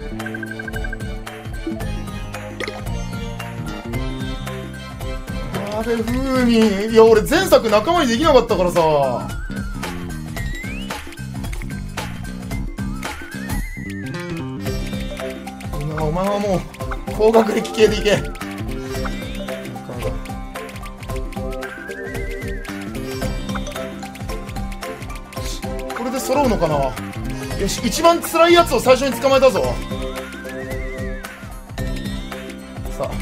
やべえ、風味。いや、俺前作仲間にできなかったからさ。いや、お前はもう高学歴系でいけ。これで揃うのかな。よし、一番辛いやつを最初に捕まえたぞ。さあ、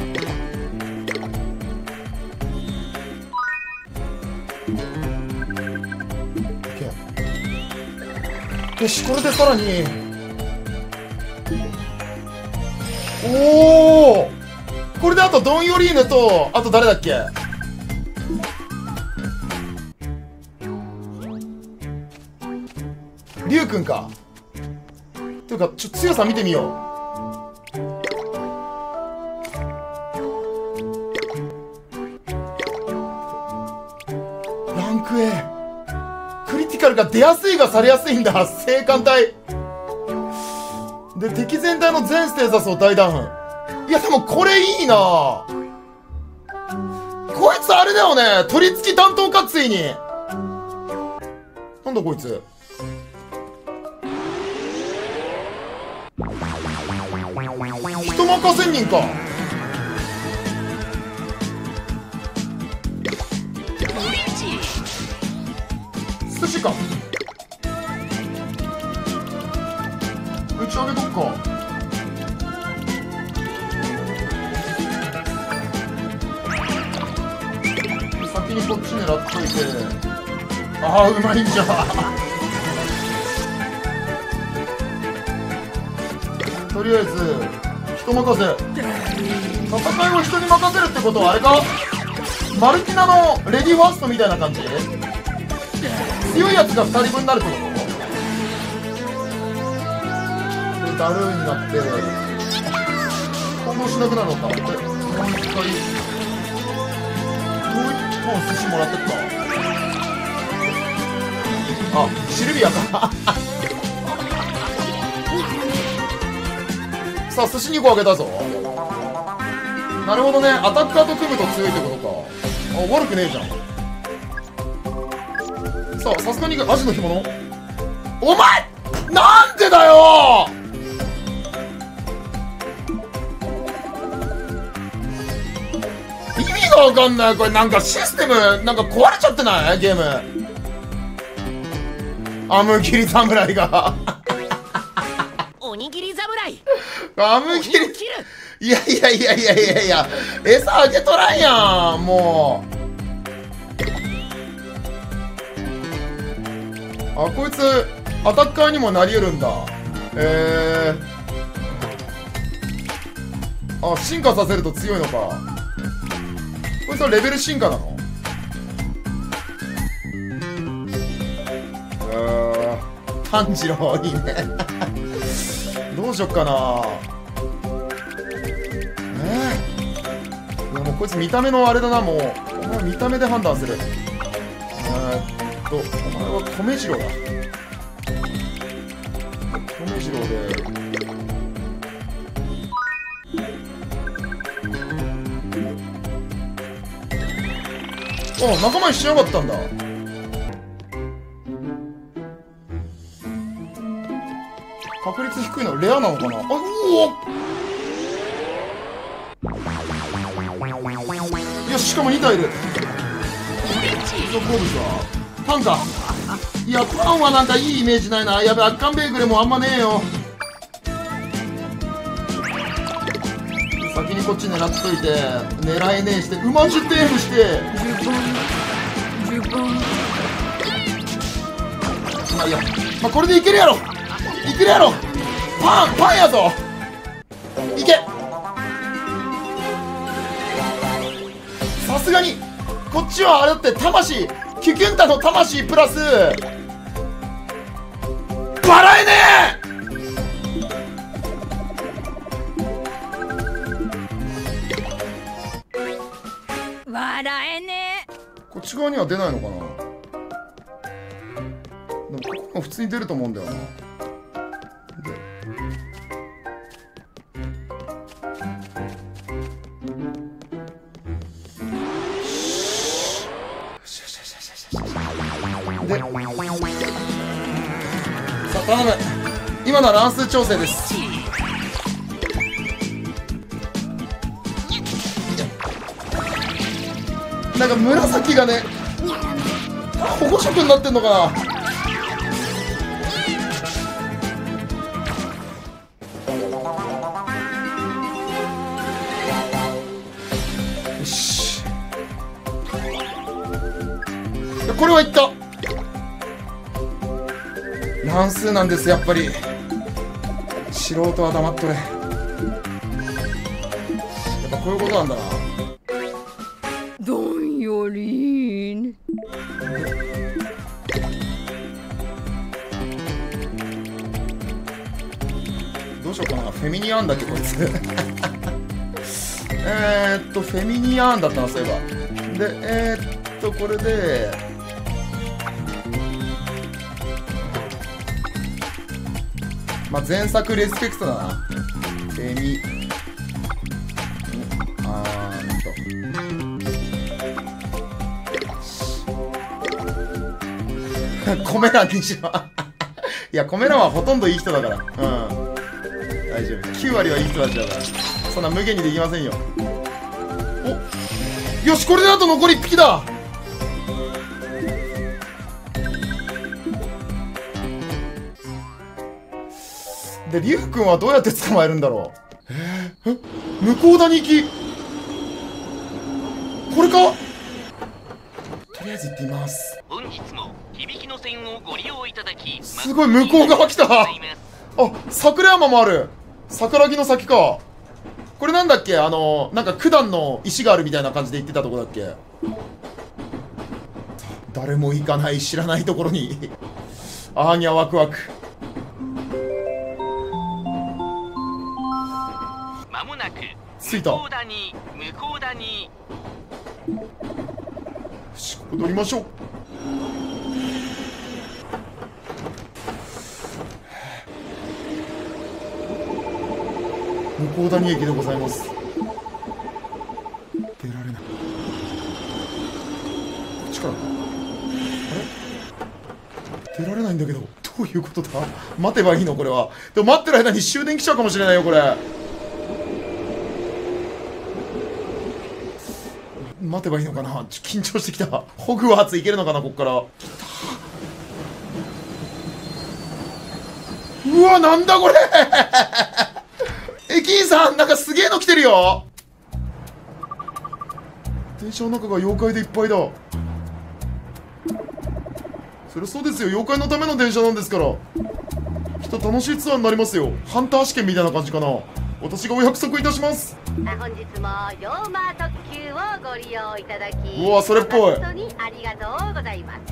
よし、これでさらに、おお、これであとドンヨリーヌと、あと誰だっけ。リュウくんか。というか、ちょっと強さ見てみよう。ランク A。クリティカルが出やすいがされやすいんだ。性感帯で、敵全体の全ステータスを大ダウン。いや、でもこれいいな。こいつあれだよね、取り付き担当か、ついに。なんだこいつ。人任せ人か。寿司か。打ち上げとくか。先にこっち狙っといて。ああ、うまいんじゃ。 とりあえず人任せ。戦いを人に任せるってことはあれか、マルティナのレディファーストみたいな感じ。強いやつがふたりぶんになるってこと。でダルーになって混同しなくなるのか。でもう一回もう一本寿司もらってった。あ、シルビアかさあ寿司にこあげたぞ。なるほどね、アタッカーと組むと強いってことか。あ、悪くねえじゃん。さあさすがにアジの干物。お前なんでだよ。意味がわかんない。これなんかシステムなんか壊れちゃってないゲーム。アムギリ侍がおにぎり侍。 アムギリ、 鬼を切る。 いやいやいやいやいやいや、餌あげとらんやんもう。あ、こいつアタッカーにもなり得るんだ。えー、あ、進化させると強いのか。こいつはレベル進化なの。えー、炭治郎いいねどうしよっかな。えー、いやもうこいつ見た目のあれだな。もうお前見た目で判断する。えーっとお前は留次郎だ。留次郎であ、仲間にしなかったんだ。確率低いのレアなのかな。あ、うおよし、しかもに体いる。好物はパンか。いやパンはなんかいいイメージないな。やべ、アッカンベーグレもあんまねえよ。先にこっち狙っといて狙えねえしてうまんじゅってエムしてまあいいや、まあ、これでいけるやろ。いけるやろ。パンパンやぞ。いけ。さすがにこっちはあれだって魂キュキュンタの魂プラス笑えね笑えねえ。 こっち側には出ないのかな。でもここも普通に出ると思うんだよな。ででさあ頼む。今のは乱数調整です。なんか紫がね保護色になってんのかな。よし、これはいった。乱数なんですやっぱり。素人は黙っとれ。やっぱこういうことなんだな。 どんよりん。 どうしようかな。フェミニアンだっけこいつえーっとフェミニアンだったなそういえば。でえー、っとこれでまあ前作レスペクトだな。フェミあーんとコメ欄にしろいやコメ欄はほとんどいい人だから。うん大丈夫。きゅうわりはいい人たちだからそんな無限にできませんよ。およし、これであと残りいっぴきだ。でリュウ君はどうやって捕まえるんだろう。えー、え向こう谷行きこれか。とりあえず行ってみます。 本日も響きの線をご利用いただきすごい向こう側来た。あ、桜山もある。 桜木の先か。これなんだっけ、あのなんか九段の石があるみたいな感じで言ってたとこだっけ。誰も行かない知らないところにあーにゃワクワク。 まもなく着いた。 向こうだに向こうだに。 よし、ここ乗りましょう。向谷駅でございます。出られない。こっちから。あれ、出られないんだけど、どういうことだ。待てばいいのこれは。でも待ってる間に終電来ちゃうかもしれないよこれ。待てばいいのかな。ちょ緊張してきた。ホグワーツ行けるのかなこっから。うわ、なんだこれ駅員さん、なんかすげえの来てるよ。電車の中が妖怪でいっぱいだ。そりゃそうですよ、妖怪のための電車なんですから。きっと楽しいツアーになりますよ。ハンター試験みたいな感じかな。私がお約束いたします。 本日も龍馬特急をご利用いただき、 うわそれっぽい。 本当にありがとうございます。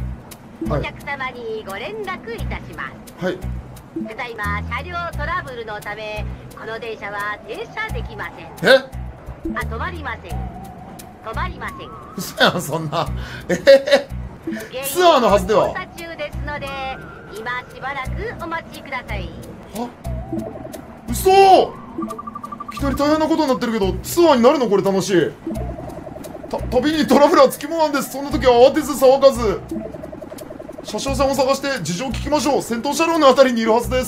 はい、 お客様にご連絡いたします。 はい。 ただいま車両トラブルのためこの電車は停車できません。 え、 あ、止まりません。止まりません。 嘘やんそんな。えへへ、ツアーのはずでは。 調査中ですので今しばらくお待ちください。 は、嘘。いきなり大変なことになってるけど、ツアーになるのこれ。楽しい。た旅にトラブルはつきものなんです。そんな時は慌てず騒がず車掌さんを探して事情を聞きましょう。先頭車両のあたりにいるはずです。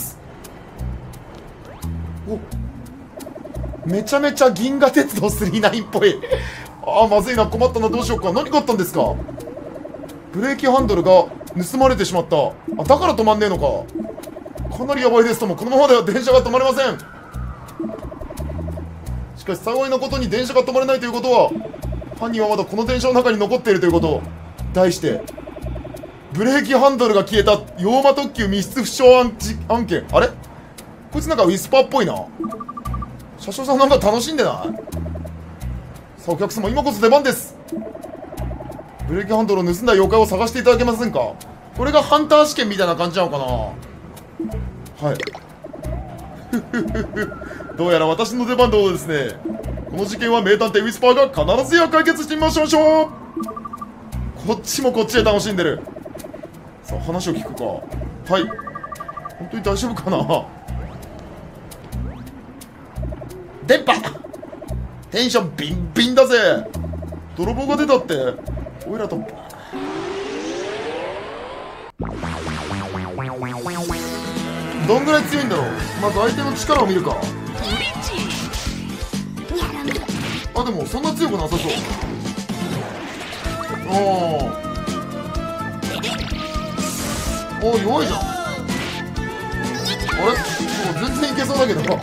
お、めちゃめちゃ銀河鉄道スリーナインっぽい。ああ、まずいな、困ったな、どうしようか。何があったんですか。ブレーキハンドルが盗まれてしまった。あ、だから止まんねえのか。かなりヤバいですとも。このままでは電車が止まれません。しかし幸いなことに電車が止まれないということは、犯人はまだこの電車の中に残っているということ。題してブレーキハンドルが消えた妖魔特急密室負傷案案件。あれ、こいつなんかウィスパーっぽいな。車掌さんなんか楽しんでない。さあお客様、今こそ出番です。ブレーキハンドルを盗んだ妖怪を探していただけませんか。これがハンター試験みたいな感じなのかな。はいどうやら私の出番のようですね。この事件は名探偵ウィスパーが必ずや解決してみましょう。こっちもこっちで楽しんでる。さあ話を聞くか。はい、本当に大丈夫かな。電波テンションビンビンだぜ。泥棒が出たって。おいらとどんぐらい強いんだろう。まず相手の力を見るか。あ、でもそんな強くなさそう。おーおー、弱いじゃん。あれ、もう全然いけそうだけど。イ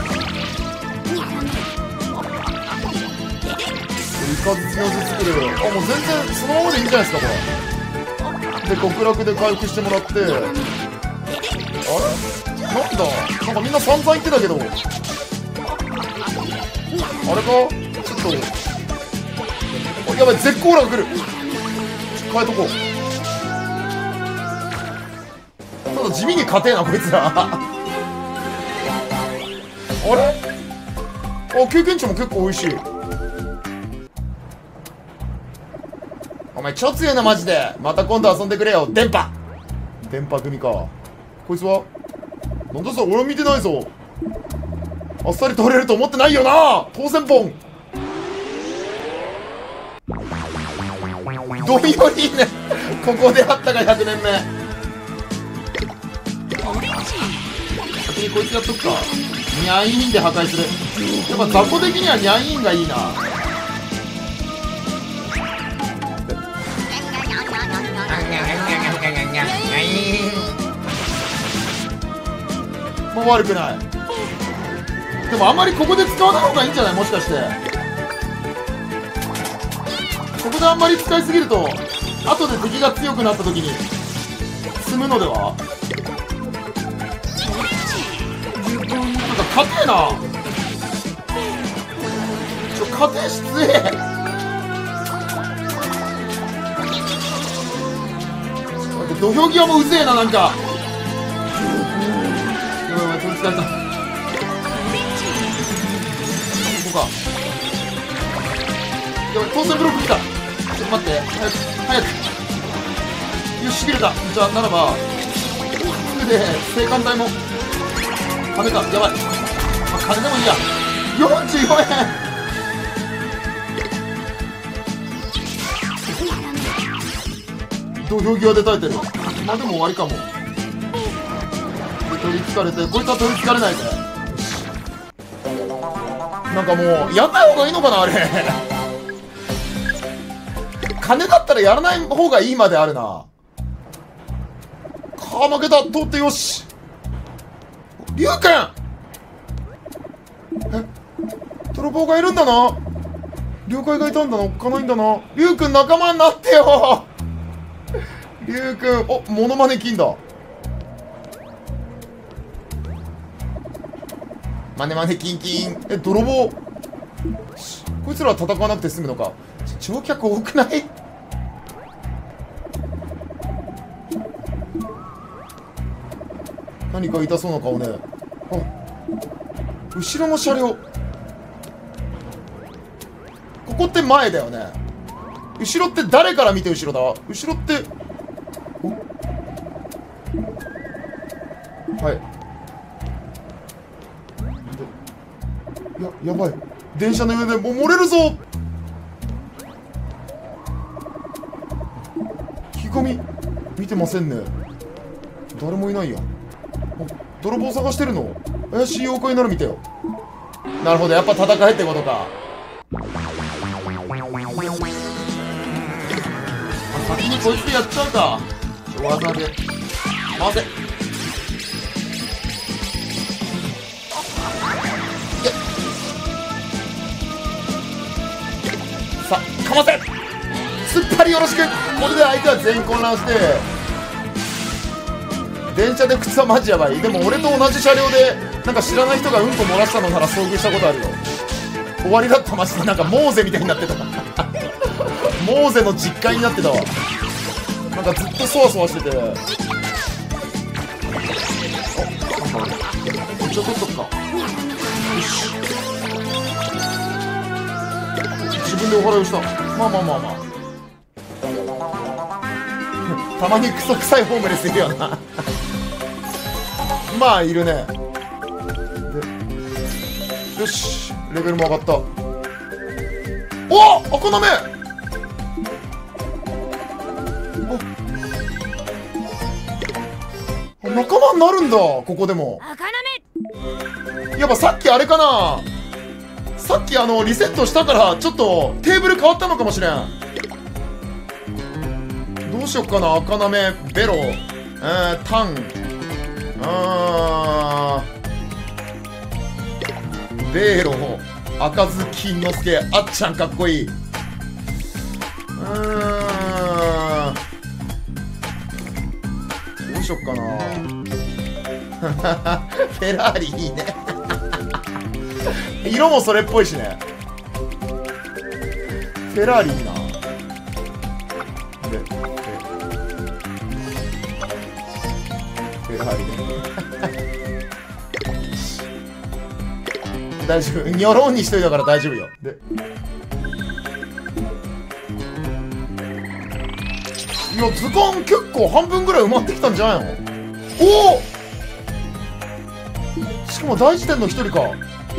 カズチの術作れる。あ、もう全然そのままでいいんじゃないですかこれで。極楽で回復してもらって、あれなんだ、なんかみんな散々言ってたけど、あれか、ちょっと、お、やばい、絶好ラが来る。変えとこう。ただ地味に硬えなこいつらあれ、あ、経験値も結構美味しい。お前超強いなマジで。また今度遊んでくれよ。電波電波組か。こいつはなんだそれ、俺見てないぞ。あっさり取れると思ってないよな当選ポン。どんよりいいねここであったがひゃくねんめ。先にこいつやっとくか。ニャイーンで破壊する。やっぱ雑魚的にはニャイーンがいいな。もう悪くない。でもあんまりここで使わない方がいいんじゃない、もしかして。ここであんまり使いすぎると後で敵が強くなった時に済むのでは。なんか硬えな。ちょ硬えしつえ。土俵際もうぜえな、なんか。やばいやばい、取りつかれた。ここか。やばい、当選ブロック来た。ちょっと待って、早く早く。よし、しびれた。じゃあならばそれで青函隊も金か。やばい、まあ、金でもいいや。よんじゅうよえん。土俵際で耐えてる。まあでも終わりかも。取りつかれて、こいつは取りつかれないぜ。なんかもうやんない方がいいのかな、あれ。金だったらやらない方がいいまであるな。かあ、負けた。通ってよし。リュウくん、え、泥棒がいるんだな。了解がいたんだな。おっかないんだな。リュウくん仲間になってよ。リュウくん、お、モノマネ金だ。マネマネキンキン。え、泥棒。こいつらは戦わなくて済むのか。乗客多くない？何か痛そうな顔ね。あ、後ろの車両。ここって前だよね。後ろって誰から見て後ろだ？後ろってはい。や、やばい。電車の上でもう漏れるぞ。聞き込み見てませんね。誰もいないや。泥棒探してるの？怪しい妖怪なら見てよ。なるほど、やっぱ戦えってことか。先にこいつでやっちゃうか。技で回せ。さあ、かませ。突っ張りよろしく。これで相手は全員混乱して、電車で靴はマジやばい。でも俺と同じ車両でなんか知らない人がうんこ漏らしたのなら遭遇したことあるよ。終わりだった。マジでなんかモーゼみたいになってた。モーゼの実家になってたわ。なんかずっとそわそわしてて、あ、なんか一応取っとくか。よし、自分でお祓いをした。まあまあまあまあたまにクソ臭いホームレスいるよなまあいるね。よし、レベルも上がった。おっ、赤なめ。あ、仲間になるんだ。ここでも赤なめ。 やっぱさっきあれかな。さっきあのリセットしたからちょっとテーブル変わったのかもしれん。どうしよっかな。赤なめ、ベロ、えー、タン、あー、ベーロ、赤ずきんのすけ、あっちゃんかっこいい。うーん、どうしよっかなフェラーリいいね色もそれっぽいしね。フェラーリいいな。で、フェラーリね大丈夫、ニョロンにしといたから大丈夫よ。で、いや、図鑑結構半分ぐらい埋まってきたんじゃないの。おお、しかも大辞典の一人か。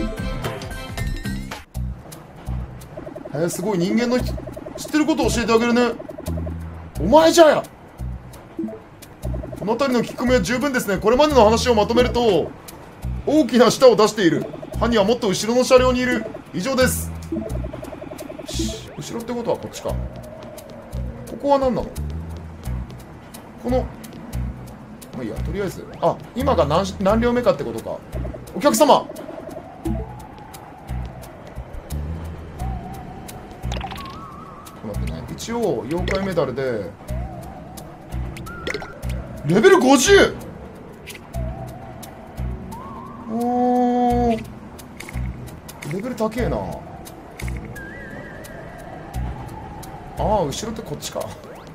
えー、すごい。人間の知ってることを教えてあげるね。お前じゃや。この辺りの聞き込みは十分ですね。これまでの話をまとめると、大きな舌を出している。犯人はもっと後ろの車両にいる。以上です。後ろってことはこっちか。ここは何なの。この、まあいいや、とりあえず、あ、今が 何, 何両目かってことか。お客様、待ってね。一応妖怪メダルでレベルごじゅう。おー、 レベル高えな。ああ、後ろってこっちか。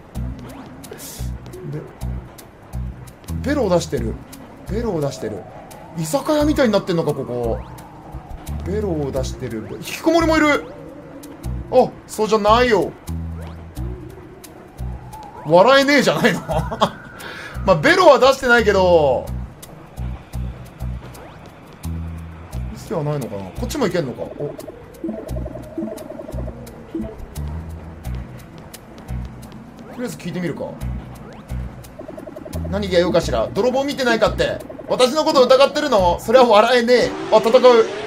でベロを出してる。ベロを出してる。居酒屋みたいになってんのかここ。ベロを出してる。引きこもりもいる。あ、そうじゃないよ。笑えねえじゃないの。まあベロは出してないけどではないのかな。こっちも行けんのか。お、とりあえず聞いてみるか。何が言うかしら。泥棒見てないかって。私のこと疑ってるの？それは笑えねえ。あ、戦う。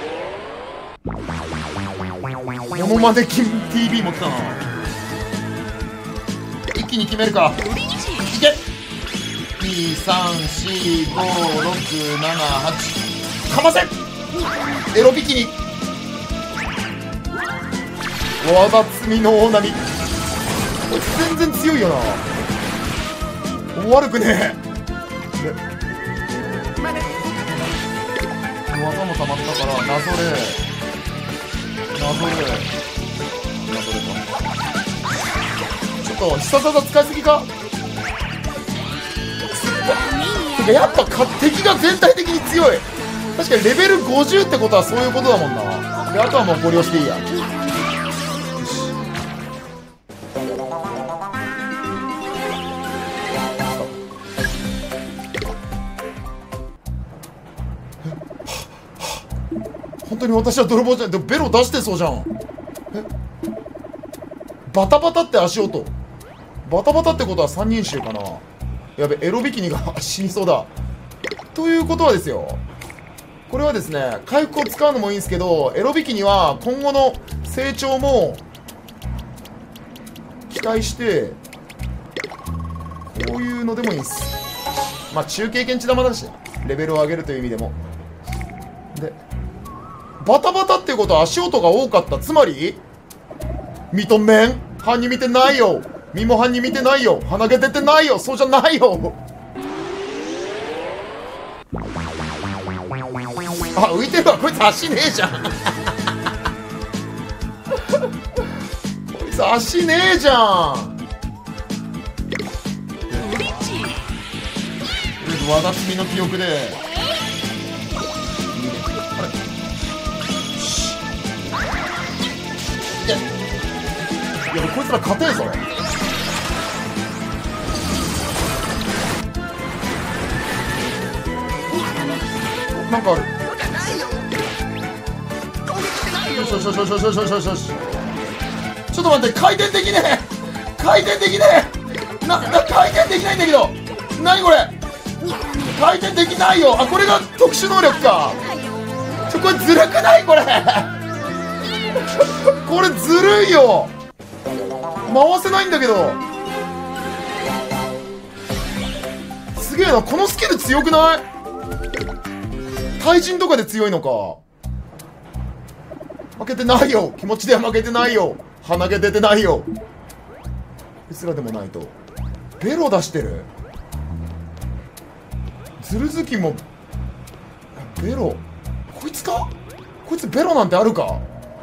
モノマネキン ティーブイ も来たな。一気に決めるか。いけ。にさんしごろくななはち。かませ。エロビキニ。わだつみの大波。こいつ全然強いよな。悪くねえ。で技も溜まったからなぞれなぞれなぞれか。ちょっと必殺技使いすぎか。てかやっぱか敵が全体的に強い。確かにレベルごじゅうってことはそういうことだもんな。であとはもうご利用していいや。本当に私は泥棒じゃない。でもベロ出してそうじゃん。えバタバタって足音。バタバタってことは三人衆かな。やべ、エロビキニが死にそうだ。ということはですよ、これはですね、回復を使うのもいいんですけど、エロビキニは今後の成長も期待してこういうのでもいいっす。まあ中経験値玉だしレベルを上げるという意味でも。でバタバタっていうことは足音が多かった。つまり見とんめん。歯に見てないよ。身も歯に見てないよ。鼻毛出てないよ。そうじゃないよ。あ、浮いてるわ。こいつ足ねえじゃん。こいつ足ねえじゃん。わだつみの記憶でいや、こいつら勝てえぞ。なんかある。よしよしよしよしよしよしよしよし。ちょっと待って、回転できねえ。回転できねえ。な、な、回転できないんだけど。なにこれ。回転できないよ。あ、これが特殊能力か。ちょ、これずるくない？これ。これずるいよ。回せないんだけど。すげえな。このスキル強くない？対人とかで強いのか。負けてないよ。気持ちでは負けてないよ。鼻毛出てないよ。こいつらでもないと。ベロ出してる。ズルズキもベロ。こいつか？こいつベロなんてあるか？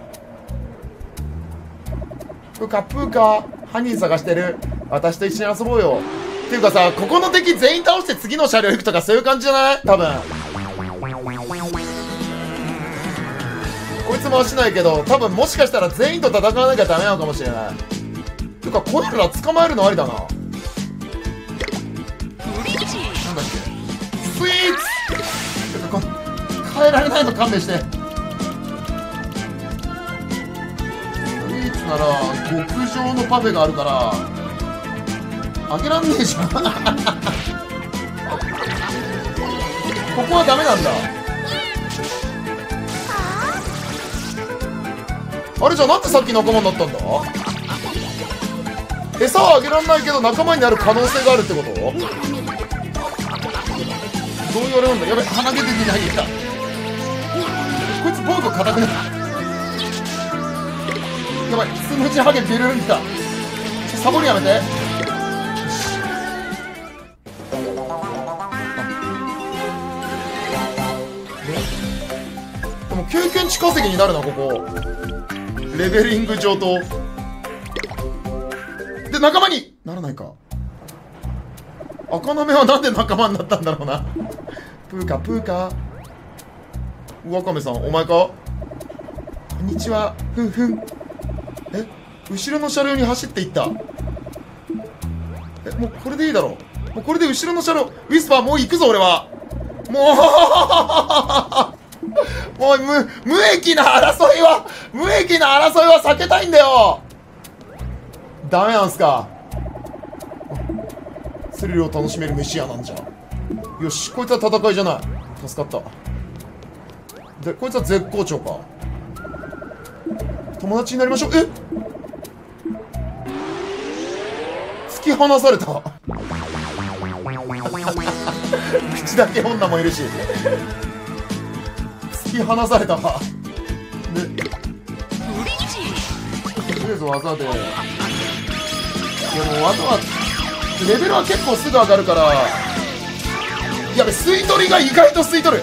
プーカプーカ犯人探してる。私と一緒に遊ぼうよ。っていうかさ、ここの敵全員倒して次の車両行くとかそういう感じじゃない？多分こいつも足ないけど、多分もしかしたら全員と戦わなきゃダメなのかもしれない。てかこいつら捕まえるのありだな。なんだっけ、スイーツ。てかこ変えられないの勘弁して。なら極上のパフェがあるからあげらんねえじゃん。ここはダメなんだ。あれじゃあなんでさっき仲間になったんだ。餌はあげらんないけど仲間になる可能性があるってこと？どういうあれなんだ。やべ、鼻毛出てないんだ。こいつ防具硬くない？やばい、スムージーハゲ出るんだ。サボりやめて。でもきゅう経験値稼ぎになるなここ。レベリング上とで仲間にならないか。赤なめはなんで仲間になったんだろうな。プーカプーカ。ワカメさんお前か。こんにちは。ふんふん。え、後ろの車両に走っていった。え、もうこれでいいだろう。もうこれで後ろの車両。ウィスパーもう行くぞ俺は。もうもう無無益な争いは無益な争いは避けたいんだよ。ダメなんすか。スリルを楽しめる飯屋なんじゃ。よし、こいつは戦いじゃない。助かった。でこいつは絶好調か。友達になりましょう。え、突き放された。口だけ女もいるし突き放されたわ。でとりあえず技で、でも技はレベルは結構すぐ上がるから。やべ、吸い取りが意外と吸い取る。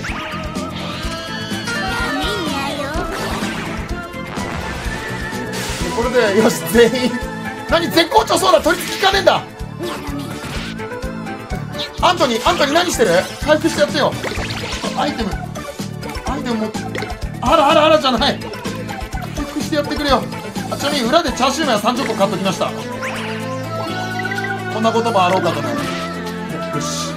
これでよし、全員何絶好調そうだ。取り付きかねえんだ。アントニーアントニー何してる。回復してやってよ。アイテムアイテムもあらあらあらじゃない。回復してやってくれよ。あ、ちなみに裏でチャーシュー麺はさんじゅっこ買っときました。こんなこともあろうかとね。よし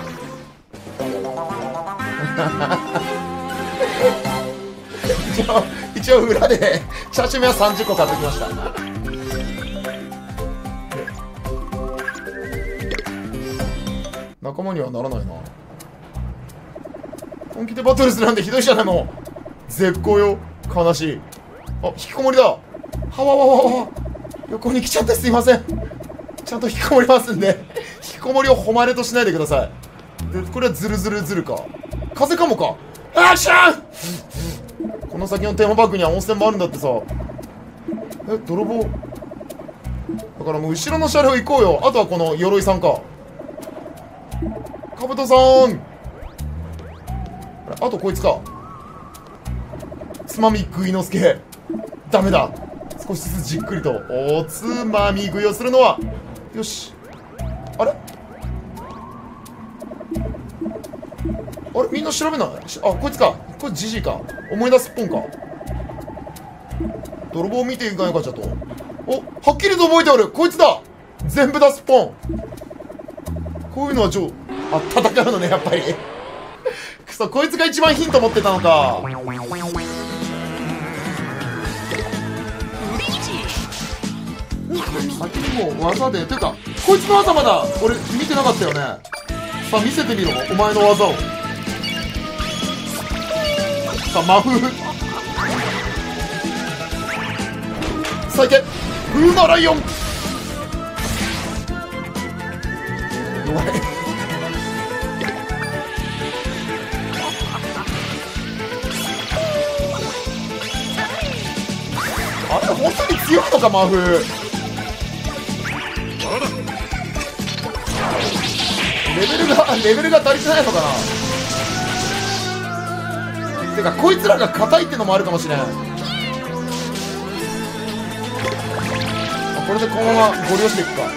一応一応裏でチャーシュー麺はさんじゅっこ買ってきました。仲間にはならないな。本気でバトルするなんてひどいじゃない。もう絶好よ。悲しい。あ、引きこもりだ。はわわわわ。横に来ちゃってすいません。ちゃんと引きこもりますんで引きこもりを誉れとしないでください。でこれはズルズルズルか。風かもか。アクション。この先のテーマパークには温泉もあるんだってさ。え、泥棒だからもう後ろの車両行こうよ。あとはこの鎧さんか。カブトさん。あとこいつか。つまみ食いのすけ。ダメだ。少しずつじっくりとおつまみ食いをするのはよし。あれあれみんな調べない。あ、こいつか。これジジイか。思い出すっぽんか。泥棒見ていかないかちょっと。お、はっきりと覚えておる。こいつだ。全部出すっぽん。こういうのはちょあ戦うのねやっぱりくそ、こいつが一番ヒント持ってたのか。先にも技で、てかこいつの技まだ俺見てなかったよね。さあ見せてみろお前の技を。さあ魔風さあいけ風魔ライオン。弱いあれ本当に強いのか魔風。レベルがレベルが足りてないのかな。てかこいつらが硬いってのもあるかもしれん。これでこのままゴリ押していくか。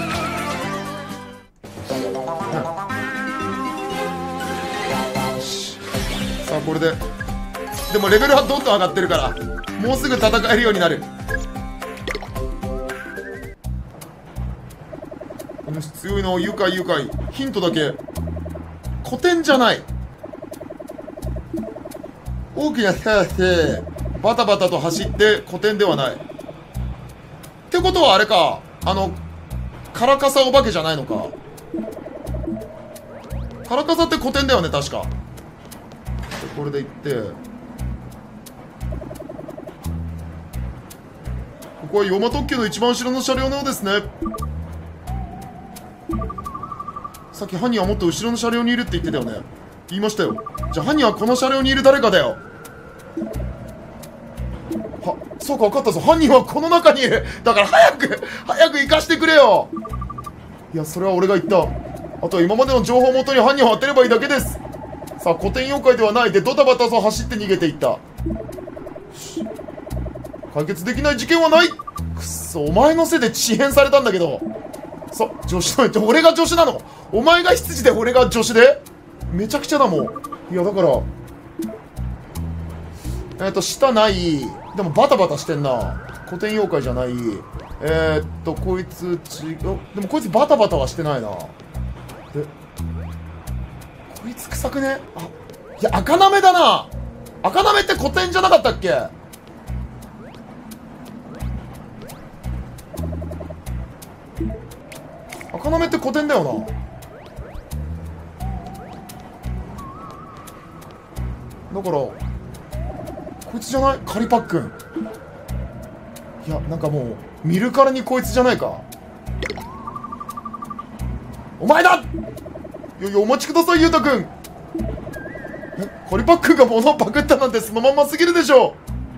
よし、さあこれででもレベルはどんどん上がってるからもうすぐ戦えるようになる。強いの愉快愉快。ヒントだけ古典じゃない。大きな手をしてバタバタと走って古典ではないってことはあれか。あのカラカサお化けじゃないのか。カラカサって古典だよね確か。これでいってここはヨマ特急の一番後ろの車両のようですね。さっき犯人はもっと後ろの車両にいるって言ってたよね。言いましたよ。じゃあ犯人はこの車両にいる誰かだよ。は、そうか分かったぞ。犯人はこの中にいる。だから早く早く行かしてくれよ。いやそれは俺が言った。あとは今までの情報をもとに犯人を当てればいいだけです。さあ古典妖怪ではないでドタバタと走って逃げていった。 解決できない事件はない。くっそ、お前のせいで遅延されたんだけど。さ、助手の、俺が助手なの。お前が羊で俺が助手でめちゃくちゃだもん。いやだからえっと下ない。でもバタバタしてんな。古典妖怪じゃない。えー、っとこいつちでもこいつバタバタはしてないな。でこいつ臭くね。あ、いや赤なめだな。赤なめって古典じゃなかったっけ。赤なめって古典だよな。だからこいつじゃない？カリパックン。いやなんかもう見るからにこいつじゃないか。お前だ。いやいやお待ちください、ゆうたくん。え、カリパックンが物をパクったなんてそのまんますぎるでしょ。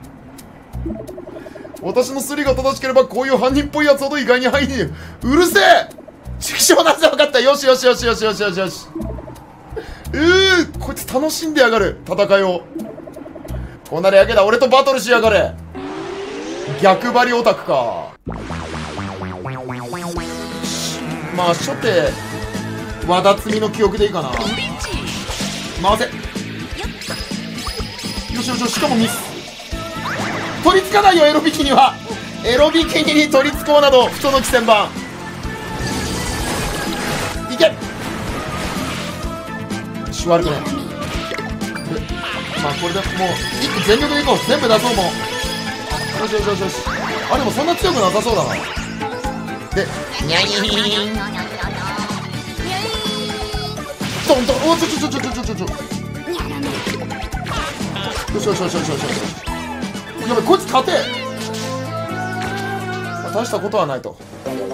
私の推理が正しければこういう犯人っぽいやつほど意外に入りに。うるせえ。畜生、なぜ分かった。よしよしよしよしよしよしよし。うー、こいつ楽しんでやがる戦いを。こうなりやけだ、俺とバトルしやがれ。逆張りオタクか。まあ初手和田摘みの記憶でいいかな。回せ。よしよしよし、しかもミス。取りつかないよエロビキニは。エロビキニに取りつこうなど不とのき旋盤。いけ。し悪くね。まあこれでもう一気全力でいこう。全部出そうもう。よしよしよしよし。あ、でもそんな強くなさそうだな。でニャイーンドンドン。おちょちょちょちょちょちょちょ。よしよしよしよしよしよし。やべこいつ勝て。大したことはないと。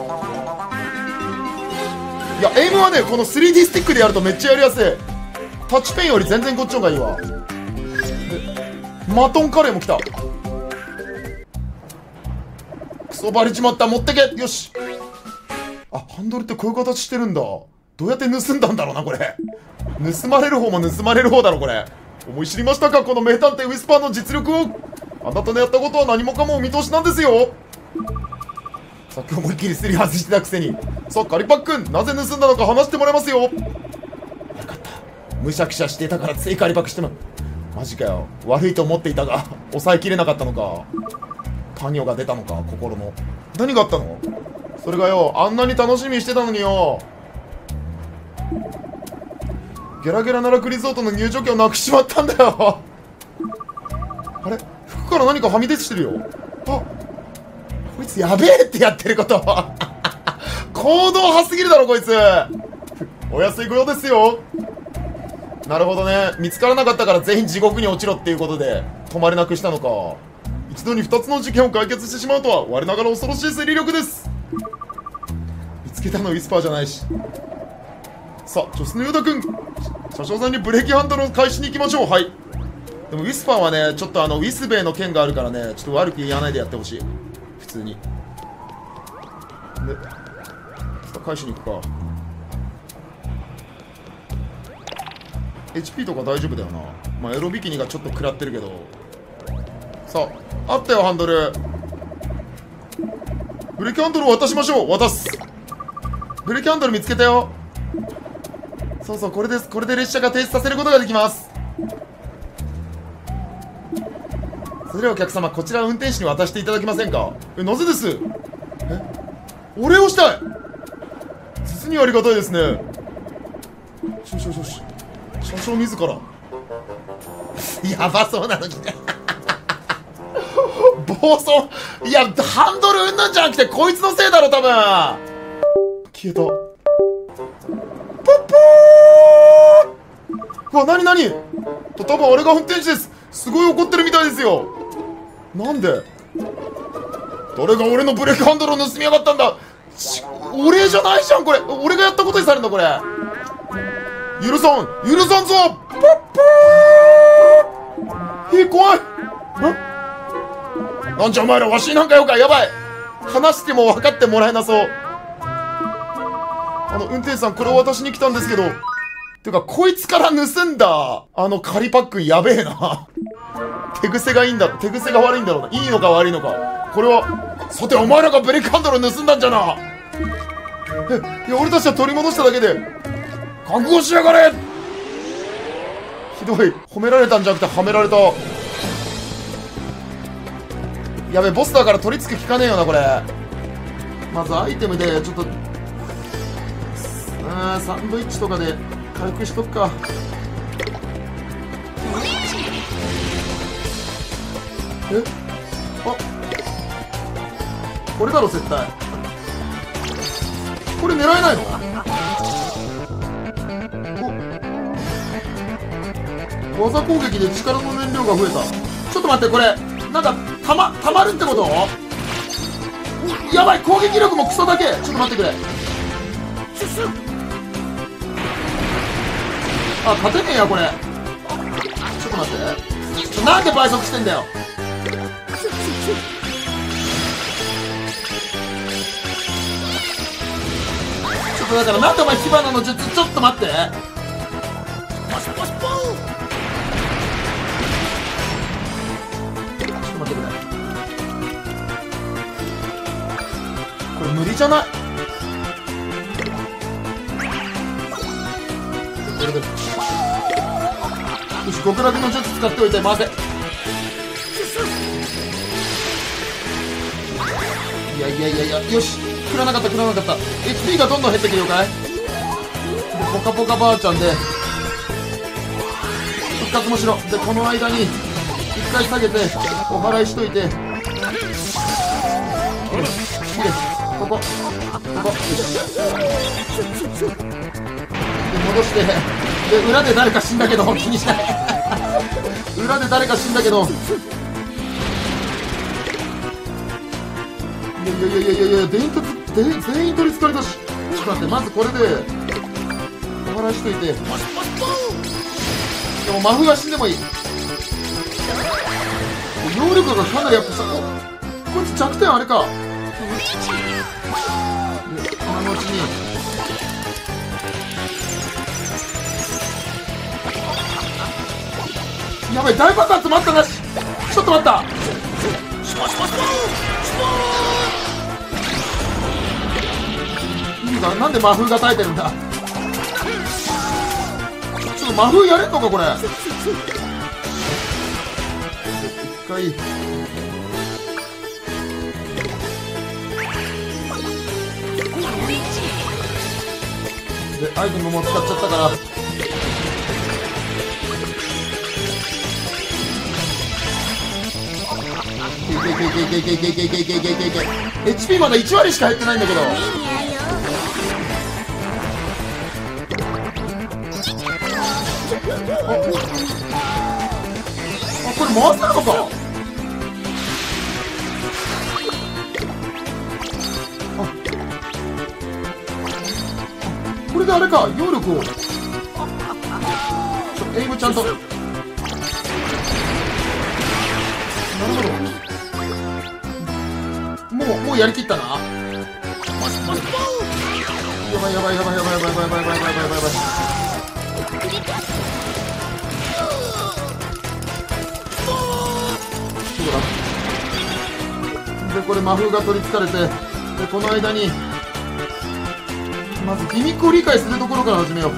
いやエイムはねこの スリーディー スティックでやるとめっちゃやりやすい。タッチペンより全然こっちの方がいいわ。マトンカレーも来た。クソバレちまった。持ってけ。よし。あ、ハンドルってこういう形してるんだ。どうやって盗んだんだろうなこれ。盗まれる方も盗まれる方だろこれ。思い知りましたか、この名探偵ウィスパーの実力を。あなたのやったことは何もかもお見通しなんですよ。さっき思いっきりすり外してたくせに。さあカリパックン、なぜ盗んだのか話してもらいますよ。よかった、むしゃくしゃしてたからついカリパックしても。マジかよ、悪いと思っていたが抑えきれなかったのか。パニョが出たのか、心の。何があったの。それがよ、あんなに楽しみにしてたのによ。ゲラゲラ奈落リゾートの入場券をなくしちまったんだよあれ、服から何かはみ出してるよ。あ、こいつやべえってやってること行動派すぎるだろこいつ。お安いご用ですよ。なるほどね、見つからなかったから全員地獄に落ちろっていうことで止まれなくしたのか。一度にふたつの事件を解決してしまうとは我ながら恐ろしい推理力です。見つけたのウィスパーじゃないし。さあ、助手のヨダ君、車掌さんにブレーキハンドルを返しに行きましょう。はい。でもウィスパーはね、ちょっとあのウィスベイの件があるからね、ちょっと悪く言わないでやってほしい。普通に。で、返しに行くか。エイチピー とか大丈夫だよな。まあエロビキニがちょっと食らってるけど。さあ、あったよハンドル。ブレーキハンドルを渡しましょう。渡す。ブレーキハンドル見つけたよ。そうそう、これです。これで列車が停止させることができます。それではお客様、こちらを運転手に渡していただけませんか。え、なぜです。え、お礼をしたい。実にありがたいですね。よしよしよしよし、車掌自ら。やばそうなのにね暴走。いやハンドルうんぬんじゃなくてこいつのせいだろ多分。消えた。ポッポー。うわ、なになに。多分あれが運転手です。すごい怒ってるみたいですよ。なんで。誰が俺のブレーキハンドルを盗みやがったんだ。俺じゃないじゃんこれ。俺がやったことにされるんだこれ。許さん許さんぞ。ポッポー。え、怖い。んなんじゃお前ら、わしなんかよか。やばい。話しても分かってもらえなそう。あの運転手さん、これを渡しに来たんですけど。てかこいつから盗んだあの仮パックンやべえな手癖がいいんだろ、手癖が悪いんだろうな。いいのか悪いのか、これは。さてお前らがブレイクハンドルを盗んだんじゃな。え、いや俺たちは取り戻しただけで。覚悟しやがれ。ひどい。褒められたんじゃなくてはめられた。やべ、ボスだから取り付く効かねえよなこれ。まずアイテムでちょっと、あーサンドイッチとかで軽くしとくか。え、あ、これだろ絶対。これ狙えないの？お、技攻撃で力の燃料が増えた。ちょっと待って、これなんかたま、たまるってこと？やばい、攻撃力もクソだけ。ちょっと待ってくれ。あ、勝てねえやこれ。ちょっと待って、なんで倍速してんだよ。ちょっとだから、なんでお前火花の術、ちょっと待って。ちょっと待ってくれ。これ無理じゃない？これでよし、極楽の術使っておいて回せ。いやいやいやいや、よし、食らなかった食らなかった。 エイチピー がどんどん減ってくるよかい。でポカポカばあちゃんで復活もしろ。でこの間に一回下げてお祓いしといて、ここここ、よしで戻して、で裏で誰か死んだけど気にしない裏で誰か死んだけど、いやいやいやいやいや、全員と全員取りつかれたし。ちょっと待って、まずこれでお祓いしといて。でもマフが死んでもいい。能力がかなりやっぱさ、おこいつ弱点あれか。今のうちにやばい、大爆発待ったなし。ちょっと待った。いいか、なんで魔風が耐えてるんだ。ちょっと魔風やれんのかこれ。一回でアイテムも使っちゃったから、いけいけいけいけいけいけいけいけいけいけいけいけ。 エイチピー まだいち割しか減ってないんだけど。あ、これ回せるのか。これであれか、揚力をちょエイムちゃんと。なるほど、もうもうやりきったな。やばいやばいやばいやばいやばいやばいやばいやばいやばいやばいやばい。そうだ。でこれ魔風が取りつかれて、でこの間にまずギミックを理解するところから始めよう。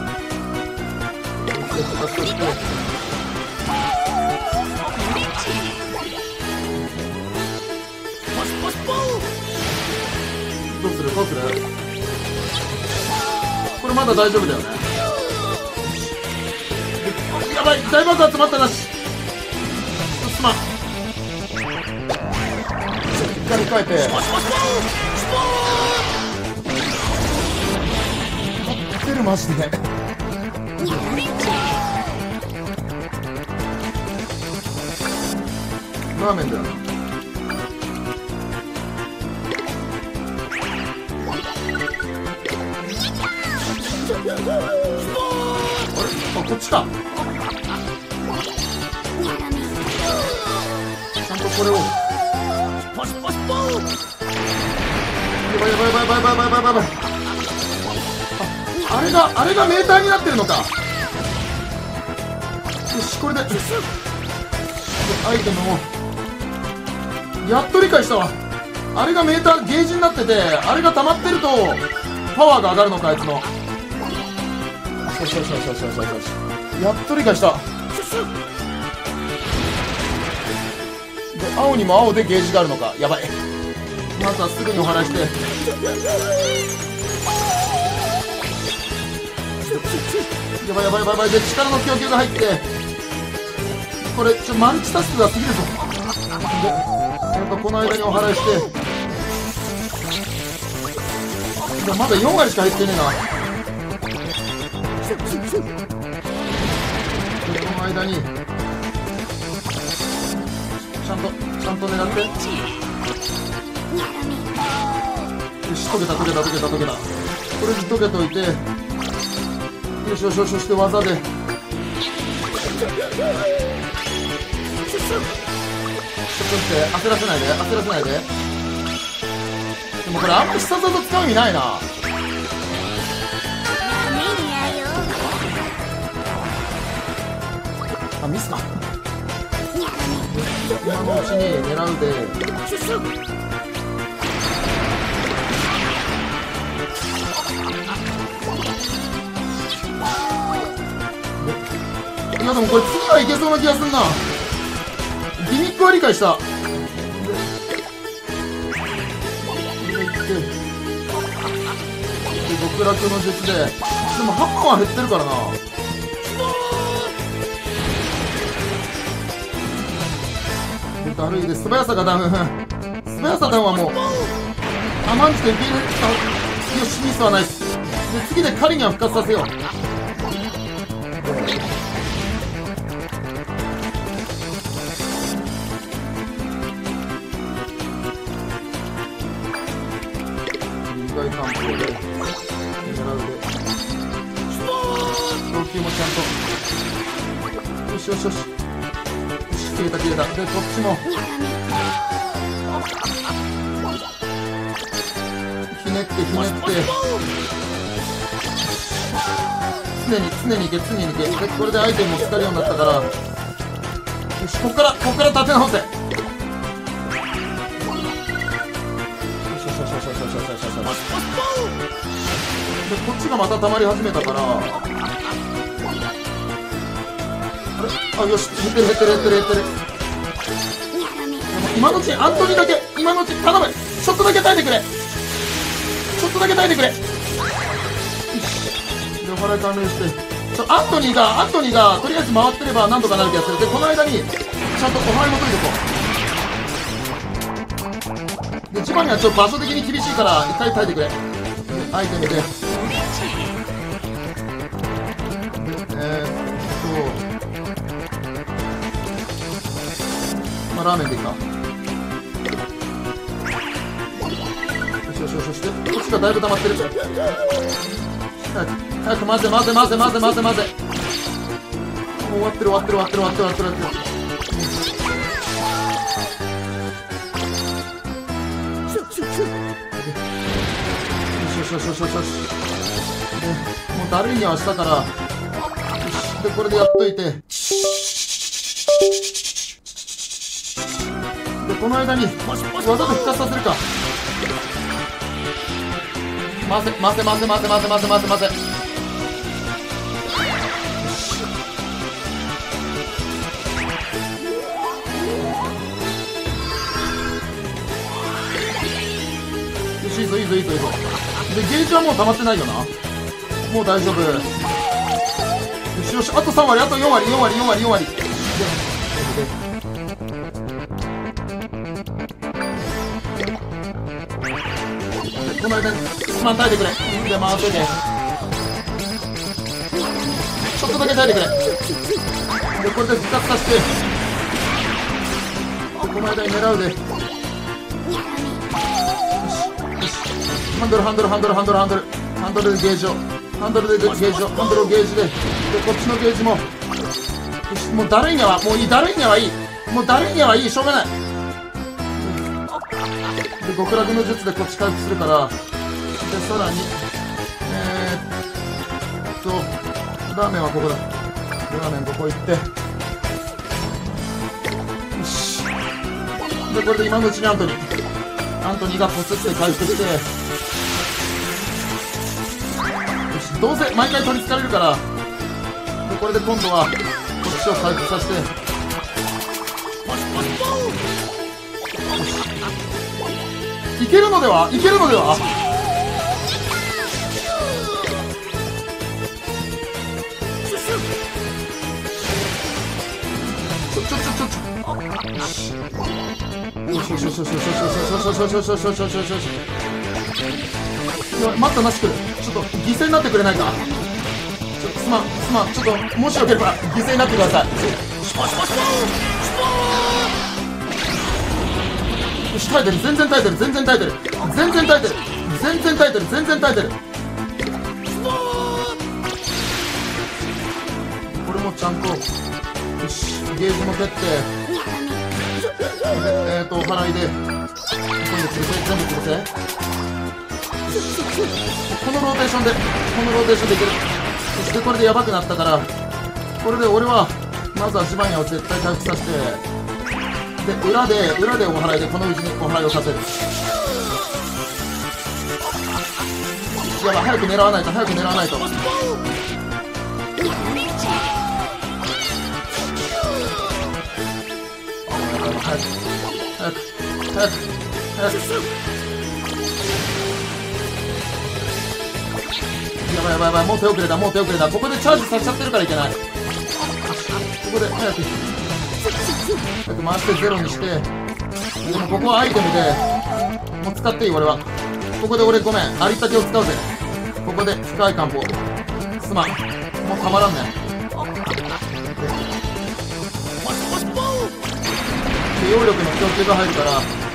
どうするどうする。これまだ大丈夫だよね。やばい、大爆発待ったなし。すまん。一回変えて出るマジで。ラーメンだよな。あ、こっちか。ちゃんとこれを。やばいやばいやばいやばいやばいやばいやばい。あれがあれがメーターになってるのか。よし、これでアイテムもやっと理解したわ。あれがメーターゲージになってて、あれが溜まってるとパワーが上がるのか、あいつの。よしよしよしよしよしよしよし、やっと理解した。で青にも青でゲージがあるのか。やばい。まずはすぐにお祓いして、やばいやばいやばいやばい。で力の供給が入って、これちょマルチタスクが過ぎるぞ。でやっぱこの間にお祓いして、でまだよん割しか入ってねえな。でこの間にちゃんとちゃんと狙って、よし溶けた溶けた溶けた溶けた。これで溶けといて、よしよしよし、そして技でちょっと待って、焦らせないで焦らせないで。でもこれあんまり必殺技使う意味ないな。あ、ミスか。今のうちに狙うで、いやでもこれ次はいけそうな気がすんな。ギミックは理解した。でいって、で極楽の術で、でもハンマーは減ってるからな。でだるいで、素早さがダウン。素早さダウンはもう甘んじて受け入れた。よし、ミスはないっす。で次で狩りには復活させよう。外艦砲で狙うで、供給もちゃんと、よしよしよし、よし切れた切れた。でこっちもひねってひねって、常に常にいけ常にいけ。でこれでアイテムも使えるようになったから、よしこっからこっから立て直せ。よしよしよしよしよしよしよしよし。でこっちがまた溜まり始めたから、あれ、あ、よし、減ってる減ってる減ってる減ってる。今のうちアントニーだけ、今のうち頼む、ちょっとだけ耐えてくれ、ちょっとだけ耐えてくれ。よし、でお祓い完了して、ちょアントニーがアントニーがとりあえず回ってればなんとかなる気がする。でこの間にちゃんとお祓いも解いとこう。で千葉にはちょっと場所的に厳しいから一回耐えてくれ。でアイテムで、えー、っとまあラーメンでいいか。よしよしよしよし。でこっちがだいぶ溜まってる。早く早く混ぜ混ぜ混ぜ混ぜ混ぜ混ぜ。もう終わってる終わってる終わってる終わってる終わってる終わってる。よしよしよしよしよし。でもうだるいにはしたから、よし、でこれでやっといて、でこの間に技で復活させるか。混ぜ混ぜ混ぜ混ぜ混ぜ混ぜ混ぜ混ぜ。よし、いいぞいいぞいいぞいいぞ。でゲージはもう溜まってないよな。もう大丈夫。よしよし、あとさん割、あとよん割よん割よん割よん割。でこの間にすまん耐えてくれ。で回ってて、ちょっとだけ耐えてくれ。でこれで復活させて、でこの間に狙うで、ハンドルハンドルハンドルハンドルハンドルハンドルでゲージをハンドルでゲージをハンドルをゲージで、でこっちのゲージも、よし、もうだるいにはもういい、だるいにはいい、もうだるいにはいい、しょうがない。で極楽の術でこっち回復するから、でさらにえー、っとラーメンはここだ。ラーメンここ行って、よでこれで今のうちにアントニーアントニーがポツって回復して、よしどうせ毎回取りつかれるから、でこれで今度はこっちを回復させて、いけるのではいけるのではちょちょちょちょちょよしよしよしよしよしよしよしよしよしよしよしよしよしよしよし、待ったなしくる、ちょっと犠牲になってくれないか、ちょすまんすまん、ちょっともしよければ犠牲になってください。よし耐えてる、全然耐えてる、全然耐えてる、全然耐えてる、全然耐えてる、全然耐えてる。これもちゃんと、よしゲージも蹴って、えーとお払いで今度潰せ、全部潰せ。このローテーションでこのローテーションでいける。そしてこれでやばくなったから、これで俺はまずはジバニャを絶対回復させて、で裏で裏でお払いでこのうちにお払いをさせる。やばい、早く狙わないと、早く狙わないと。早く早く早く早く、やばいやばいやばい、もう手遅れだ、もう手遅れだ。ここでチャージさせちゃってるからいけない。ここで早く早く回してゼロにして、でもここはアイテムでもう使っていい。俺はここで俺ごめんありったけを使うぜ。ここで深い漢方すまん、もうたまらんね。栄養力の供給が入るから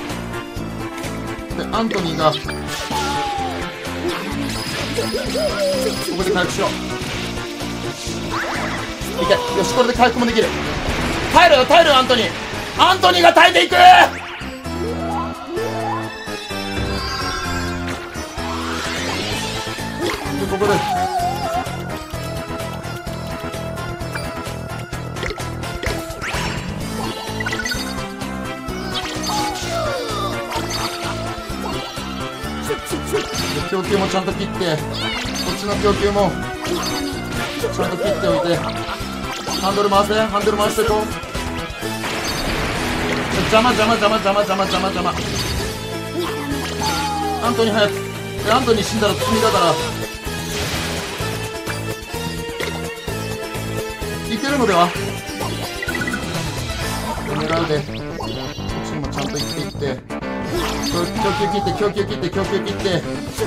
、でアントニーがここで回復しろ。いけ、よしこれで回復もできる。耐えるよ耐えるよ、アントニーアントニーが耐えていく。でここで供給もちゃんと切って、こっちの供給もちゃんと切っておいて、ハンドル回せ、ハンドル回していこう。邪魔邪魔邪魔邪魔邪魔邪魔邪魔。アントニー早く、でアントニー死んだら罪だからいけるのでは。狙うで、こっちにもちゃんと行っていって、供給切って供給切って供給切って、よ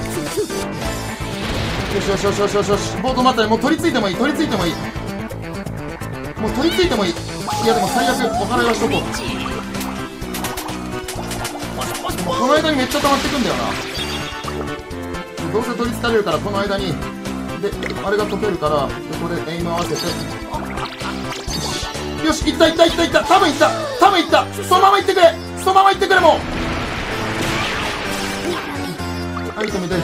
しよしよしよしよしよし、ボート待ったり、もう取り付いてもいい、取り付いてもいい、もう取り付いてもいい。いやでも最悪お払いはしとこう。でもこの間にめっちゃ溜まってくんだよな。どうせ取り付かれるから、この間にであれが解けるから、でこれエイム合わせて、よしいったいったいったいった、多分いった多分いった、そのままいってくれ、そのままいってくれ。もうアイテムで